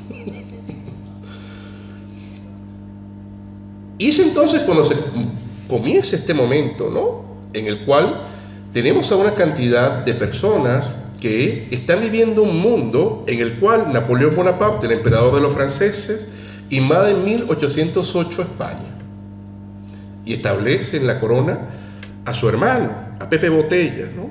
Y es entonces cuando se comienza este momento, ¿no? En el cual tenemos a una cantidad de personas que están viviendo un mundo en el cual Napoleón Bonaparte, el emperador de los franceses, invade en 1808 España y establece en la corona a su hermano, a Pepe Botella, ¿no?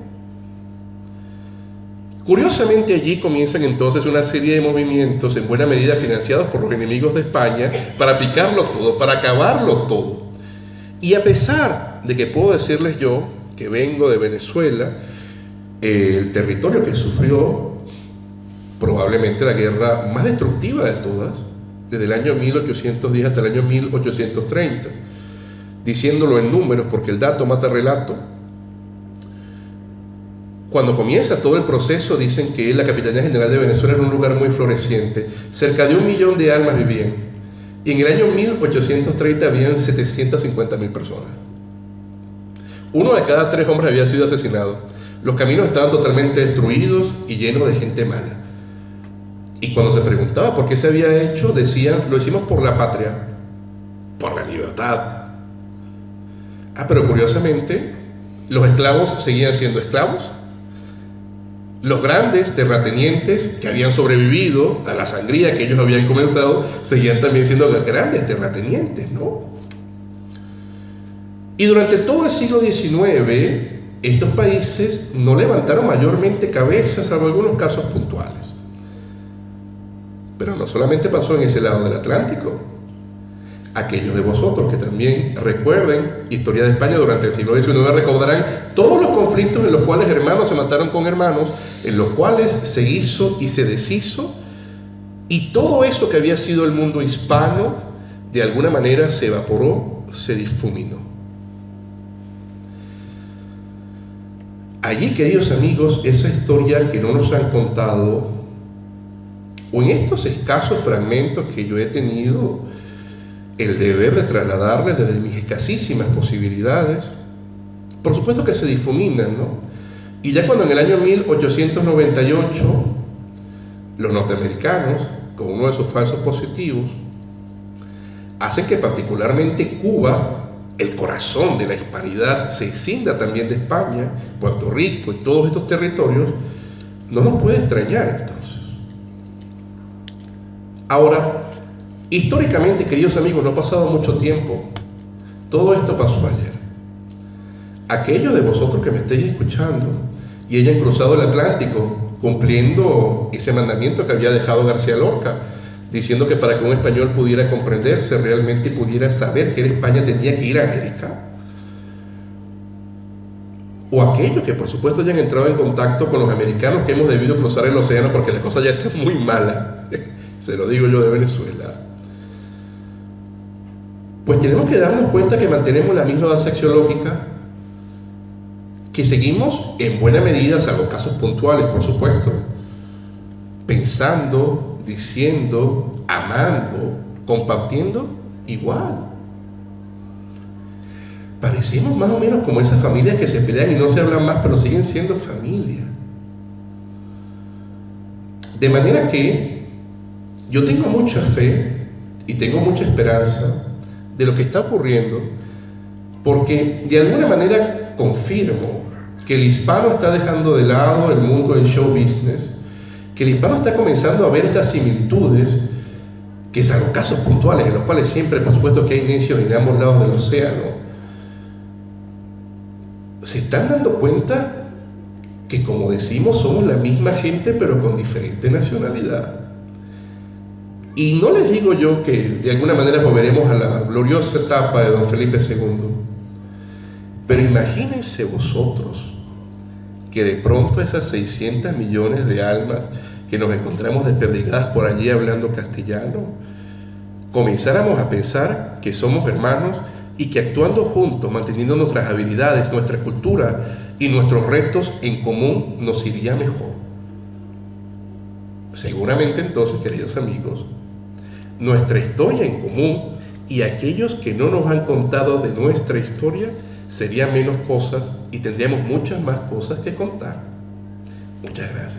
Curiosamente allí comienzan entonces una serie de movimientos en buena medida financiados por los enemigos de España para picarlo todo, para acabarlo todo. Y a pesar de que puedo decirles yo que vengo de Venezuela, el territorio que sufrió probablemente la guerra más destructiva de todas, desde el año 1810 hasta el año 1830, diciéndolo en números porque el dato mata relato. Cuando comienza todo el proceso dicen que la Capitanía General de Venezuela era un lugar muy floreciente, cerca de 1 millón de almas vivían, y en el año 1830 habían 750.000 personas. 1 de cada 3 hombres había sido asesinado, los caminos estaban totalmente destruidos y llenos de gente mala. Y cuando se preguntaba por qué se había hecho, decían, lo hicimos por la patria, por la libertad. Pero curiosamente, los esclavos seguían siendo esclavos. Los grandes terratenientes que habían sobrevivido a la sangría que ellos habían comenzado, seguían también siendo grandes terratenientes, ¿no? Y durante todo el siglo XIX, estos países no levantaron mayormente cabezas, salvo algunos casos puntuales. Pero no solamente pasó en ese lado del Atlántico. Aquellos de vosotros que también recuerden historia de España durante el siglo XIX recordarán todos los conflictos en los cuales hermanos se mataron con hermanos, en los cuales se hizo y se deshizo, y todo eso que había sido el mundo hispano de alguna manera se evaporó, se difuminó. Allí, queridos amigos, esa historia que no nos han contado, o en estos escasos fragmentos que yo he tenido el deber de trasladarles desde mis escasísimas posibilidades, por supuesto que se difuminan, ¿no? Y ya cuando en el año 1898 los norteamericanos, con uno de sus falsos positivos, hacen que particularmente Cuba, el corazón de la hispanidad, se escinda también de España, Puerto Rico y todos estos territorios, no nos puede extrañar entonces. Ahora, históricamente, queridos amigos, no ha pasado mucho tiempo. Todo esto pasó ayer. Aquellos de vosotros que me estéis escuchando y hayan cruzado el Atlántico cumpliendo ese mandamiento que había dejado García Lorca, diciendo que para que un español pudiera comprenderse realmente y pudiera saber que España tenía que ir a América. O aquellos que por supuesto hayan entrado en contacto con los americanos que hemos debido cruzar el océano porque la cosa ya está muy mala. Se lo digo yo de Venezuela. Pues tenemos que darnos cuenta que mantenemos la misma base axiológica, que seguimos en buena medida, salvo casos puntuales, por supuesto, pensando, diciendo, amando, compartiendo igual. Parecemos más o menos como esas familias que se pelean y no se hablan más, pero siguen siendo familia. De manera que yo tengo mucha fe y tengo mucha esperanza de lo que está ocurriendo, porque de alguna manera confirmo que el hispano está dejando de lado el mundo del show business, que el hispano está comenzando a ver estas similitudes, que salvo casos puntuales en los cuales siempre, por supuesto, que hay necios en ambos lados del océano, se están dando cuenta que, como decimos, somos la misma gente pero con diferente nacionalidad. Y no les digo yo que de alguna manera volveremos a la gloriosa etapa de don Felipe II, pero imagínense vosotros que de pronto esas 600 millones de almas que nos encontramos desperdigadas por allí hablando castellano, comenzáramos a pensar que somos hermanos y que actuando juntos, manteniendo nuestras habilidades, nuestra cultura y nuestros retos en común nos iría mejor. Seguramente entonces, queridos amigos, nuestra historia en común y aquellos que no nos han contado de nuestra historia serían menos cosas y tendríamos muchas más cosas que contar. Muchas gracias.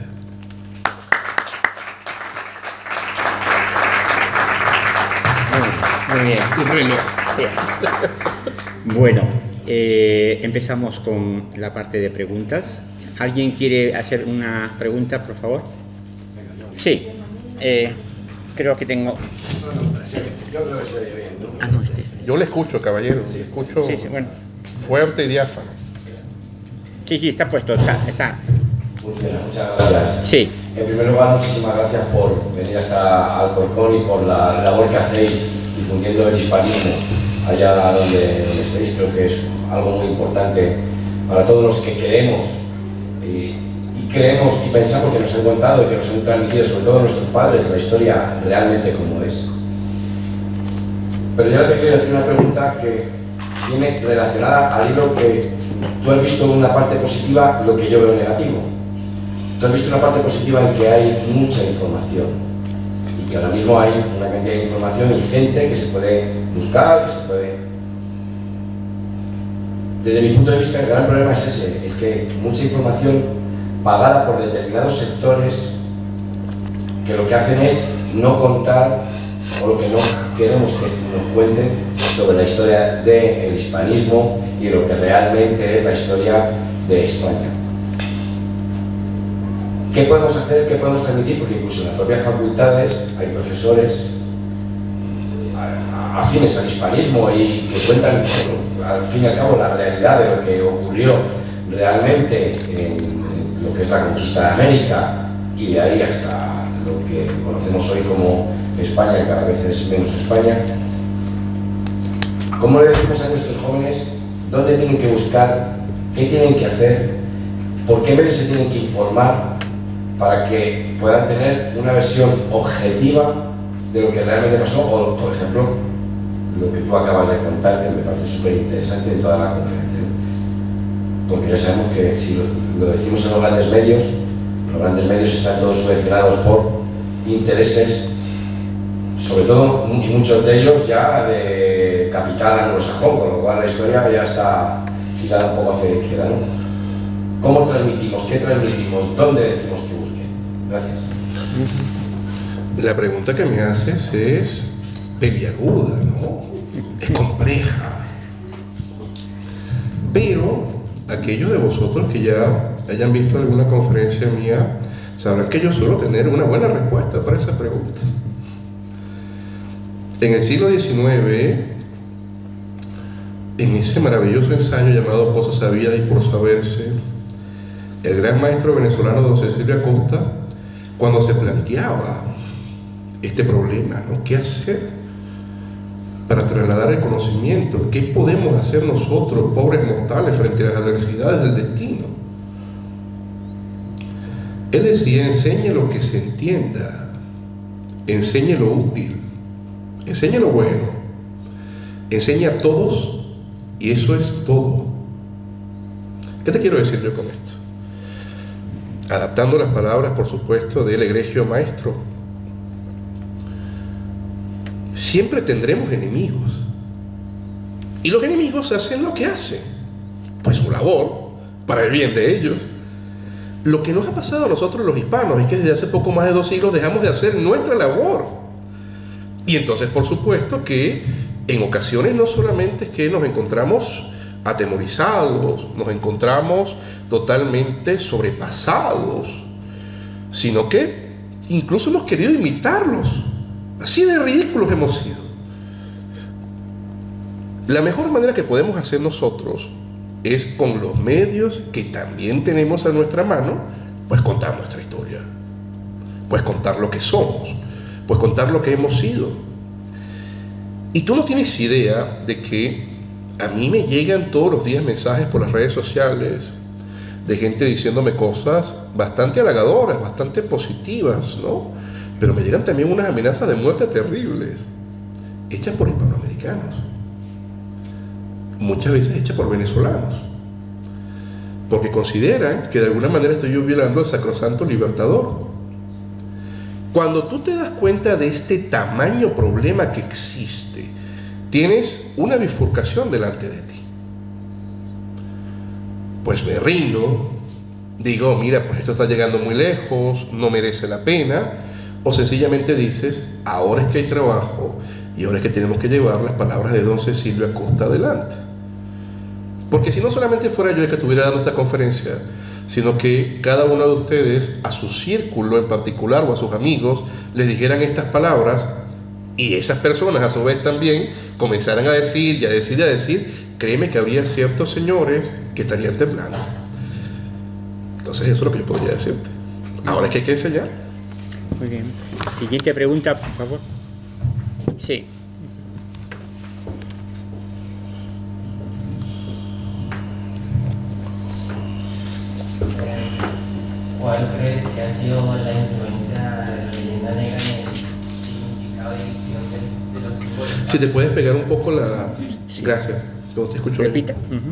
Muy bien. Un reloj. Bueno, empezamos con la parte de preguntas. ¿Alguien quiere hacer una pregunta, por favor? Sí. Creo que tengo... Yo creo que se oye bien, ¿no? Ah, no, este. Yo le escucho, caballero, le escucho Sí, sí, bueno. fuerte y diáfano. Sí, está puesto, está. Funciona, muchas gracias. Sí. En primer lugar, muchísimas gracias por venir hasta Alcorcón y por la labor que hacéis difundiendo el hispanismo allá donde estéis. Creo que es algo muy importante para todos los que queremos y creemos y pensamos que nos han contado y que nos han transmitido, sobre todo nuestros padres, la historia realmente como es. Pero yo te quiero decir una pregunta que viene relacionada al hilo que tú has visto una parte positiva, lo que yo veo negativo. Tú has visto una parte positiva en que hay mucha información y que ahora mismo hay una cantidad de información y gente que se puede buscar, que se puede... Desde mi punto de vista, el gran problema es ese, es que mucha información pagada por determinados sectores que lo que hacen es no contar o lo que no queremos que nos cuenten sobre la historia del hispanismo y lo que realmente es la historia de España. ¿Qué podemos hacer? ¿Qué podemos transmitir? Porque incluso en las propias facultades hay profesores afines al hispanismo y que cuentan, al fin y al cabo, la realidad de lo que ocurrió realmente en lo que es la conquista de América y de ahí hasta lo que conocemos hoy como España, que cada vez es menos España. ¿Cómo le decimos a nuestros jóvenes dónde tienen que buscar, qué tienen que hacer, por qué medios se tienen que informar para que puedan tener una versión objetiva de lo que realmente pasó? O, por ejemplo, lo que tú acabas de contar, que me parece súper interesante en toda la conferencia. Porque ya sabemos que si lo decimos en los grandes medios están todos subvencionados por intereses, sobre todo, y muchos de ellos ya de capital anglosajón, con lo cual la historia ya está girada un poco hacia la izquierda, ¿no? ¿Cómo transmitimos? ¿Qué transmitimos? ¿Dónde decimos que busquen? Gracias. La pregunta que me haces es peliaguda, ¿no? Es compleja. Pero aquellos de vosotros que ya hayan visto alguna conferencia mía sabrán que yo suelo tener una buena respuesta para esa pregunta. En el siglo XIX, en ese maravilloso ensayo llamado Cosas sabidas y por saberse, el gran maestro venezolano don Cecilio Acosta, cuando se planteaba este problema, ¿no? ¿Qué hacer para trasladar el conocimiento? ¿Qué podemos hacer nosotros, pobres mortales, frente a las adversidades del destino? Él decía: enseñe lo que se entienda, enseñe lo útil, enseñe lo bueno, enseñe a todos y eso es todo. ¿Qué te quiero decir yo con esto? Adaptando las palabras, por supuesto, del egregio maestro. Siempre tendremos enemigos. Y los enemigos hacen lo que hacen, pues su labor, para el bien de ellos. Lo que nos ha pasado a nosotros los hispanos es que desde hace poco más de 2 siglos dejamos de hacer nuestra labor. Y entonces, por supuesto, que en ocasiones no solamente es que nos encontramos atemorizados, nos encontramos totalmente sobrepasados, sino que incluso hemos querido imitarlos. Así de ridículos hemos sido. La mejor manera que podemos hacer nosotros es, con los medios que también tenemos a nuestra mano, pues contar nuestra historia, pues contar lo que somos, pues contar lo que hemos sido. Y tú no tienes idea de que a mí me llegan todos los días mensajes por las redes sociales de gente diciéndome cosas bastante halagadoras, bastante positivas, ¿no? Pero me llegan también unas amenazas de muerte terribles, hechas por hispanoamericanos, muchas veces hechas por venezolanos. porque consideran que de alguna manera estoy yo violando al sacrosanto libertador. Cuando tú te das cuenta de este tamaño problema que existe, tienes una bifurcación delante de ti. Pues me rindo, digo, mira, pues esto está llegando muy lejos, no merece la pena, o sencillamente dices, ahora es que hay trabajo y ahora es que tenemos que llevar las palabras de don Cecilio Acosta adelante. Porque si no solamente fuera yo el que estuviera dando esta conferencia, sino que cada uno de ustedes, a su círculo en particular o a sus amigos, les dijeran estas palabras, y esas personas a su vez también comenzaran a decir y a decir y a decir, créeme que habría ciertos señores que estarían temblando. Entonces eso es lo que yo podría decirte. Ahora es que hay que enseñar. Muy bien. Siguiente pregunta, por favor. Sí. ¿Cuál crees que ha sido la influencia de la leyenda negra en el significado y visión de los símbolos? Si te puedes pegar un poco la... Sí. Gracias. No te escucho. Repita.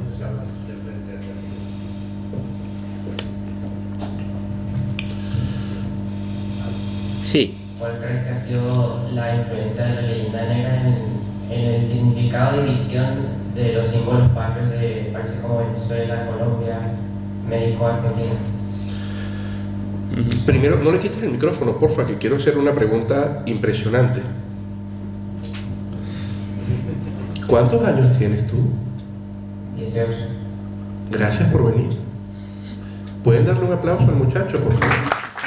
Sí. ¿Cuál crees que ha sido la influencia de la leyenda negra en el significado y visión de los símbolos patrios de países como Venezuela, Colombia, México, Argentina? Primero, no le quites el micrófono, porfa, que quiero hacer una pregunta impresionante. ¿Cuántos años tienes tú? 18. Gracias por venir. ¿Pueden darle un aplauso al muchacho, por favor?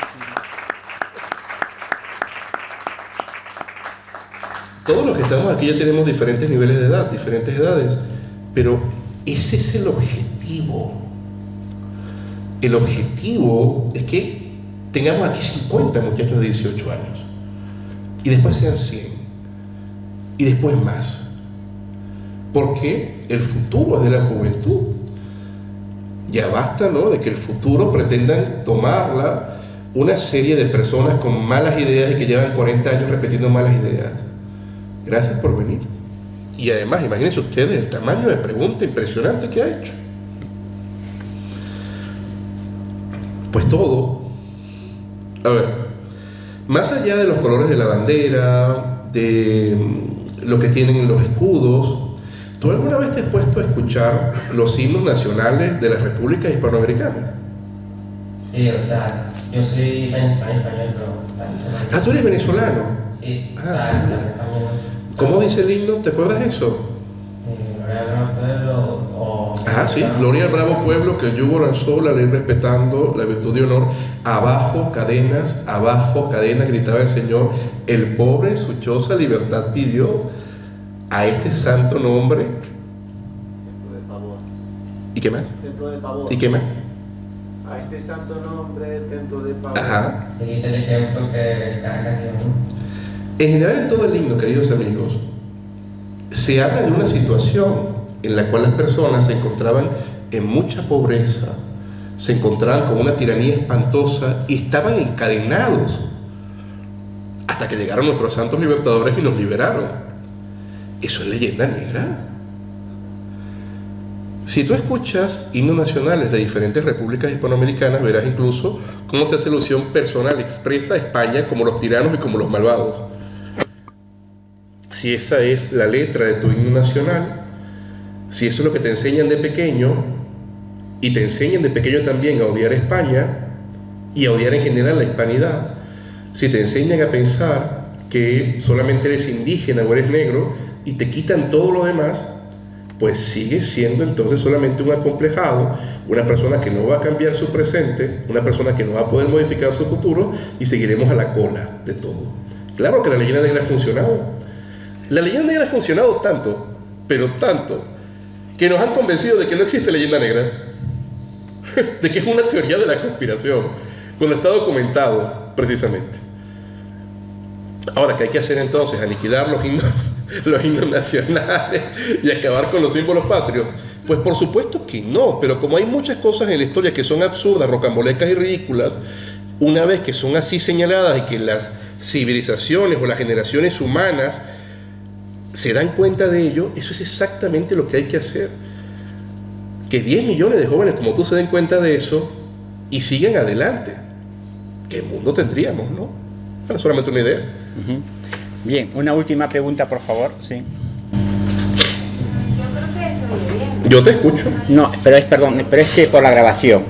Todos los que estamos aquí ya tenemos diferentes niveles de edad, diferentes edades, pero ese es el objetivo. El objetivo es que tengamos aquí 50 muchachos de 18 años, y después sean 100, y después más, porque el futuro es de la juventud. Ya basta, ¿no?, de que el futuro pretendan tomarla una serie de personas con malas ideas y que llevan 40 años repitiendo malas ideas. Gracias por venir. Y además, imagínense ustedes el tamaño de pregunta impresionante que ha hecho. Pues todo, a ver, más allá de los colores de la bandera, de lo que tienen en los escudos, ¿tú alguna vez te has puesto a escuchar los himnos nacionales de las repúblicas hispanoamericanas? Sí, o sea, yo soy español, pero... Ah, ¿tú eres venezolano? Sí, ah, ¿cómo dice el himno? ¿Te acuerdas de eso? Gloria al bravo pueblo, o... Ah, sí, gloria al bravo pueblo que el yugo lanzó, la ley respetando, la virtud de honor. Abajo cadenas, gritaba el Señor. El pobre en su choza libertad pidió, a este santo nombre. Templo del Pavor. ¿Y qué más? Templo del Pavor. ¿Y qué más? A este santo nombre, Templo del Pavor. Ajá. Seguite el ejemplo que cada canción. En general, en todo el himno, queridos amigos, se habla de una situación en la cual las personas se encontraban en mucha pobreza, se encontraban con una tiranía espantosa y estaban encadenados hasta que llegaron nuestros santos libertadores y nos liberaron. Eso es leyenda negra. Si tú escuchas himnos nacionales de diferentes repúblicas hispanoamericanas, verás incluso cómo se hace alusión personal expresa a España como los tiranos y como los malvados. Si esa es la letra de tu himno nacional, si eso es lo que te enseñan de pequeño, y te enseñan de pequeño también a odiar a España y a odiar en general la hispanidad, si te enseñan a pensar que solamente eres indígena o eres negro y te quitan todo lo demás, pues sigues siendo entonces solamente un acomplejado, una persona que no va a cambiar su presente, una persona que no va a poder modificar su futuro, y seguiremos a la cola de todo. Claro que la leyenda negra ha funcionado. La leyenda negra ha funcionado tanto, pero tanto, que nos han convencido de que no existe leyenda negra, de que es una teoría de la conspiración, cuando está documentado precisamente. Ahora, ¿qué hay que hacer entonces? ¿Aniquilar los himnos nacionales y acabar con los símbolos patrios? Pues por supuesto que no, pero como hay muchas cosas en la historia que son absurdas, rocambolescas y ridículas, una vez que son así señaladas y que las civilizaciones o las generaciones humanas se dan cuenta de ello, eso es exactamente lo que hay que hacer. que 10 millones de jóvenes como tú se den cuenta de eso y siguen adelante. ¿Qué mundo tendríamos, no? Bueno, solamente una idea. Bien, una última pregunta, por favor. Sí. Yo creo que se oye bien. Yo te escucho. No, pero es, perdón, pero es que por la grabación.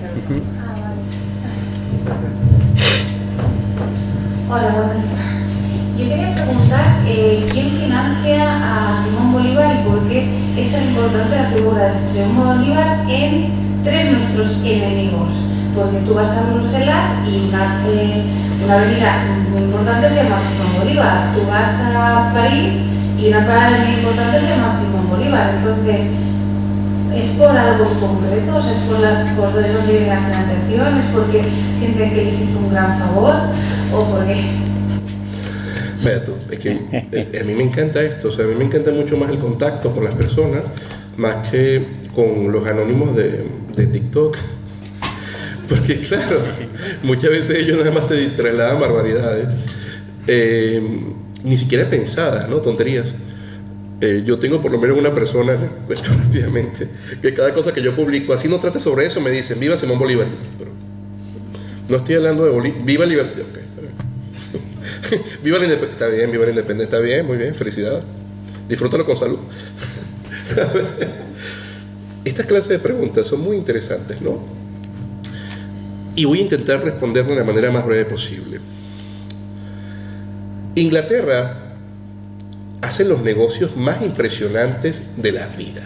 Hola, buenas. Yo quería preguntar quién financia a Simón Bolívar y por qué es tan importante la figura de Simón Bolívar entre nuestros enemigos. Porque tú vas a Bruselas y una avenida muy importante se llama Simón Bolívar. Tú vas a París y una avenida importante se llama Simón Bolívar. Entonces, ¿es por algo concreto? O sea, ¿es por de dónde viene la financiación? ¿Es porque sienten que les hizo un gran favor? ¿O por qué? Mira tú, es que a mí me encanta esto, o sea, a mí me encanta mucho más el contacto con las personas, más que con los anónimos de TikTok. Porque claro, muchas veces ellos nada más te trasladan barbaridades, ni siquiera pensadas, ¿no? Tonterías. Yo tengo por lo menos una persona, les cuento rápidamente, que cada cosa que yo publico, así no trate sobre eso, me dicen, viva Simón Bolívar. Pero no estoy hablando de Bolívar, viva Libertad. Okay, está bien. Viva la independencia, está bien, viva la independencia, está bien, muy bien, felicidades. Disfrútalo con salud. Estas clases de preguntas son muy interesantes, ¿no? Y voy a intentar responderlo de la manera más breve posible. Inglaterra hace los negocios más impresionantes de la vida.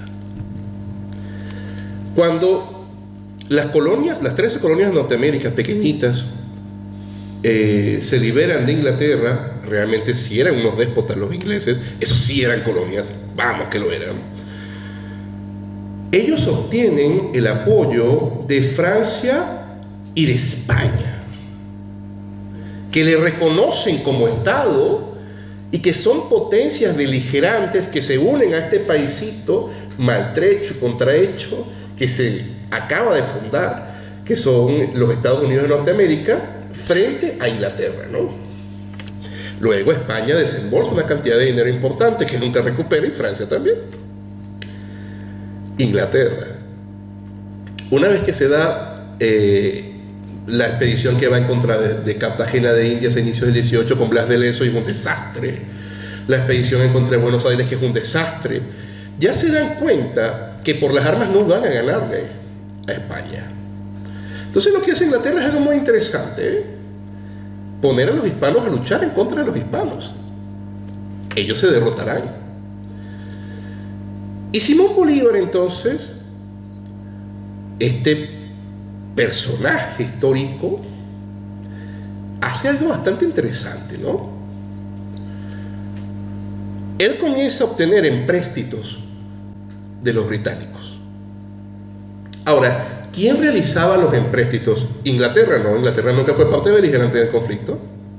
Cuando las colonias, las 13 colonias de Norteamérica, pequeñitas, se liberan de Inglaterra, realmente sí eran unos déspotas los ingleses, esos sí eran colonias, vamos que lo eran. Ellos obtienen el apoyo de Francia y de España, que le reconocen como Estado y que son potencias beligerantes que se unen a este paisito maltrecho, contrahecho, que se acaba de fundar, que son los Estados Unidos de Norteamérica, frente a Inglaterra, ¿no? Luego España desembolsa una cantidad de dinero importante que nunca recupera, y Francia también. Inglaterra, una vez que se da la expedición que va en contra de Cartagena de Indias a inicios del 18 con Blas de Lezo, y es un desastre. La expedición en contra de Buenos Aires, que es un desastre. Ya se dan cuenta que por las armas no van a ganarle a España. Entonces lo que hace Inglaterra es algo muy interesante, ¿eh? Poner a los hispanos a luchar en contra de los hispanos. Ellos se derrotarán. Y Simón Bolívar, entonces, este personaje histórico, hace algo bastante interesante, ¿no? Él comienza a obtener empréstitos de los británicos. Ahora, ¿quién realizaba los empréstitos? Inglaterra, no. Inglaterra nunca fue parte beligerante del conflicto.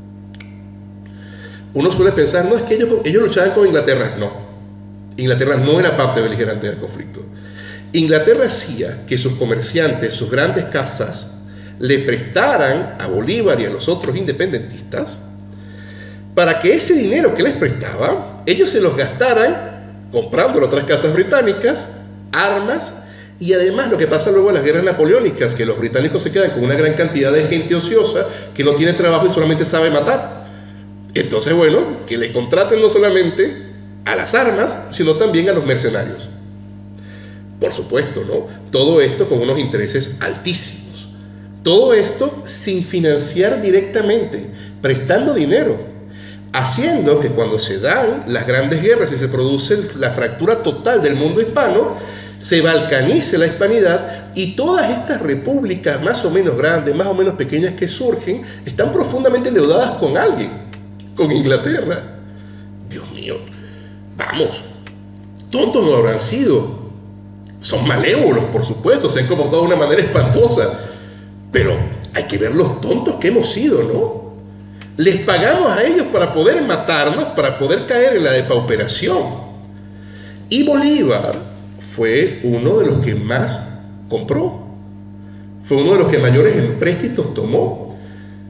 Uno suele pensar, no, es que ellos luchaban con Inglaterra. No. Inglaterra no era parte beligerante del conflicto. Inglaterra hacía que sus comerciantes, sus grandes casas, le prestaran a Bolívar y a los otros independentistas para que ese dinero que les prestaba, ellos se los gastaran comprando en otras casas británicas, armas, y además lo que pasa luego en las guerras napoleónicas, que los británicos se quedan con una gran cantidad de gente ociosa que no tiene trabajo y solamente sabe matar. Entonces, bueno, que le contraten no solamente a las armas, sino también a los mercenarios. Por supuesto, ¿no? Todo esto con unos intereses altísimos. Todo esto sin financiar directamente, prestando dinero, haciendo que cuando se dan las grandes guerras y se produce la fractura total del mundo hispano, se balcanice la hispanidad, y todas estas repúblicas más o menos grandes, más o menos pequeñas que surgen, están profundamente endeudadas con alguien, con Inglaterra. Dios mío, vamos, tontos no habrán sido. Son malévolos, por supuesto, se han comportado de una manera espantosa, pero hay que ver los tontos que hemos sido, ¿no? Les pagamos a ellos para poder matarnos, para poder caer en la depauperación. Y Bolívar fue uno de los que más compró, fue uno de los que mayores empréstitos tomó.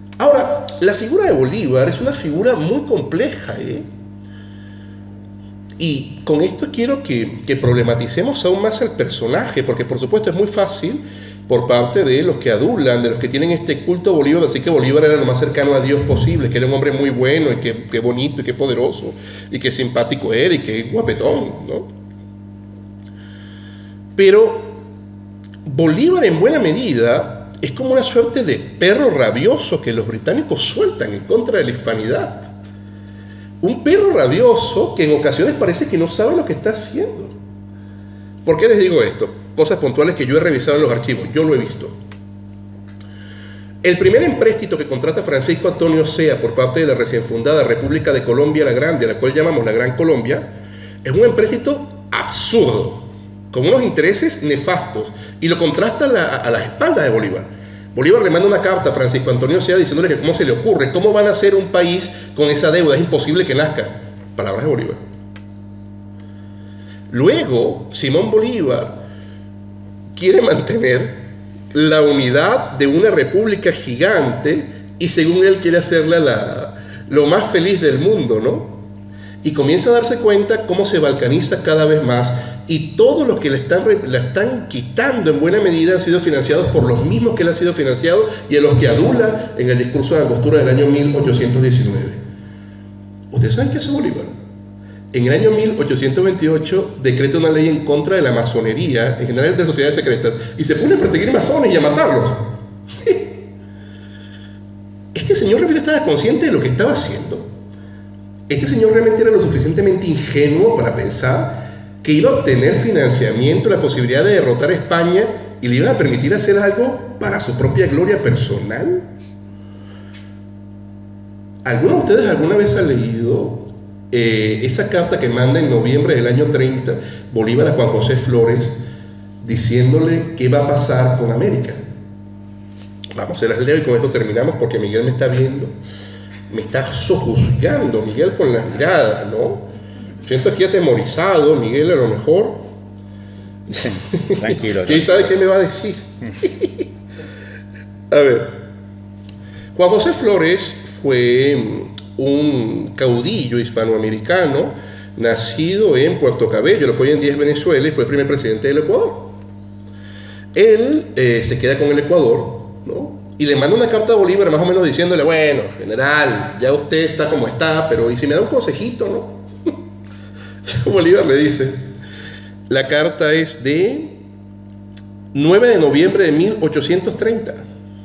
Ahora, la figura de Bolívar es una figura muy compleja, ¿eh? Y con esto quiero que problematicemos aún más al personaje, porque por supuesto es muy fácil por parte de los que adulan, de los que tienen este culto a Bolívar, así que Bolívar era lo más cercano a Dios posible, que era un hombre muy bueno, y que bonito, y que poderoso, y que simpático era, y que guapetón, ¿no? Pero Bolívar en buena medida es como una suerte de perro rabioso que los británicos sueltan en contra de la hispanidad. Un perro rabioso que en ocasiones parece que no sabe lo que está haciendo. ¿Por qué les digo esto? Cosas puntuales que yo he revisado en los archivos, yo lo he visto. El primer empréstito que contrata Francisco Antonio Sea por parte de la recién fundada República de Colombia la Grande, a la cual llamamos la Gran Colombia, es un empréstito absurdo, con unos intereses nefastos, y lo contrasta a las espaldas de Bolívar. Bolívar le manda una carta a Francisco Antonio Sea diciéndole que cómo se le ocurre, cómo van a hacer un país con esa deuda, es imposible que nazca. Palabras de Bolívar. Luego, Simón Bolívar quiere mantener la unidad de una república gigante y según él quiere hacerla lo más feliz del mundo, ¿no? Y comienza a darse cuenta cómo se balcaniza cada vez más, y todos los que la están quitando en buena medida han sido financiados por los mismos que él ha sido financiado y a los que adula en el discurso de Angostura del año 1819. ¿Ustedes saben qué hace Bolívar? En el año 1828 decreta una ley en contra de la masonería, en general de sociedades secretas, y se pone a perseguir masones y a matarlos. Este señor realmente estaba consciente de lo que estaba haciendo. Este señor realmente era lo suficientemente ingenuo para pensar que iba a obtener financiamiento, la posibilidad de derrotar a España, y le iba a permitir hacer algo para su propia gloria personal. ¿Alguno de ustedes alguna vez ha leído esa carta que manda en noviembre del año 30 Bolívar a Juan José Flores diciéndole qué va a pasar con América? Vamos, se las leo y con esto terminamos porque Miguel me está viendo, me está sojuzgando, Miguel, con la mirada, ¿no? Siento aquí atemorizado, Miguel, a lo mejor. Tranquilo. ¿Quién sabe qué me va a decir? A ver, Juan José Flores fue un caudillo hispanoamericano nacido en Puerto Cabello, lo que hoy en día es Venezuela, y fue el primer presidente del Ecuador. Él se queda con el Ecuador, ¿no? Y le manda una carta a Bolívar más o menos diciéndole, bueno, general, ya usted está como está, pero ¿y si me da un consejito, no? Bolívar le dice, la carta es de 9 de noviembre de 1830.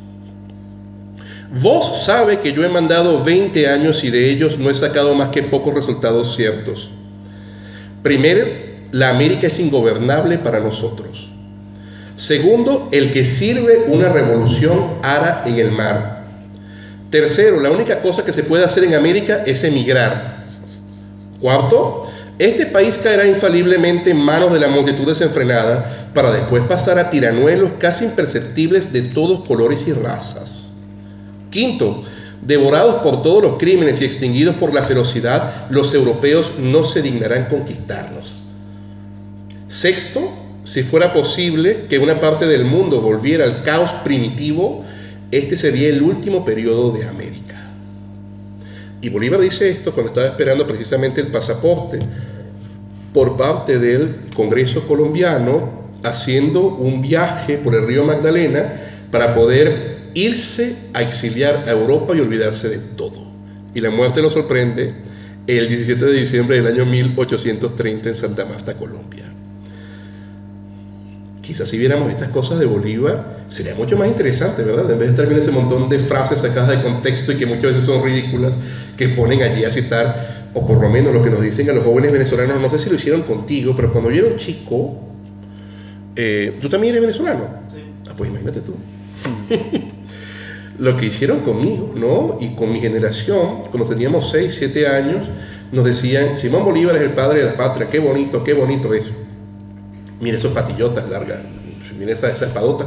Vos sabe que yo he mandado 20 años y de ellos no he sacado más que pocos resultados ciertos. Primero, la América es ingobernable para nosotros. Segundo, el que sirve una revolución ara en el mar. Tercero, la única cosa que se puede hacer en América es emigrar. Cuarto, este país caerá infaliblemente en manos de la multitud desenfrenada para después pasar a tiranuelos casi imperceptibles de todos colores y razas. Quinto, devorados por todos los crímenes y extinguidos por la ferocidad, los europeos no se dignarán conquistarnos. Sexto, si fuera posible que una parte del mundo volviera al caos primitivo, este sería el último periodo de América. Y Bolívar dice esto cuando estaba esperando precisamente el pasaporte por parte del Congreso colombiano, haciendo un viaje por el río Magdalena para poder irse a exiliar a Europa y olvidarse de todo. Y la muerte lo sorprende el 17 de diciembre del año 1830 en Santa Marta, Colombia. Quizás si viéramos estas cosas de Bolívar sería mucho más interesante, ¿verdad? En vez de estar viendo ese montón de frases sacadas de contexto y que muchas veces son ridículas, que ponen allí a citar, o por lo menos lo que nos dicen a los jóvenes venezolanos. No sé si lo hicieron contigo, pero cuando yo era un chico, ¿tú también eres venezolano? Sí. Ah, pues imagínate tú. Lo que hicieron conmigo, ¿no? Y con mi generación, cuando teníamos 6, 7 años, nos decían, Simón Bolívar es el padre de la patria, qué bonito eso. Mira esos patillotas largas, mira esa espadota.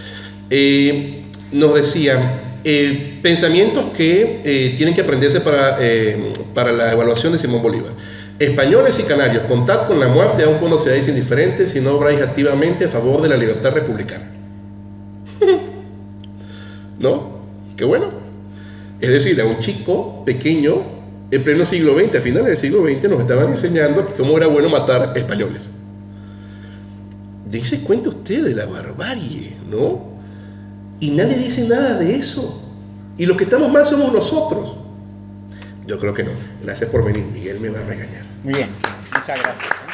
Nos decían, pensamientos que tienen que aprenderse para la evaluación de Simón Bolívar. Españoles y canarios, contad con la muerte aun cuando seáis indiferentes si no obráis activamente a favor de la libertad republicana. ¿No? Qué bueno. Es decir, a un chico pequeño en pleno siglo XX, a finales del siglo XX, nos estaban enseñando cómo era bueno matar españoles. Dese cuenta usted de la barbarie, ¿no? Y nadie dice nada de eso. Y los que estamos mal somos nosotros. Yo creo que no. Gracias por venir. Miguel me va a regañar. Muy bien, muchas gracias.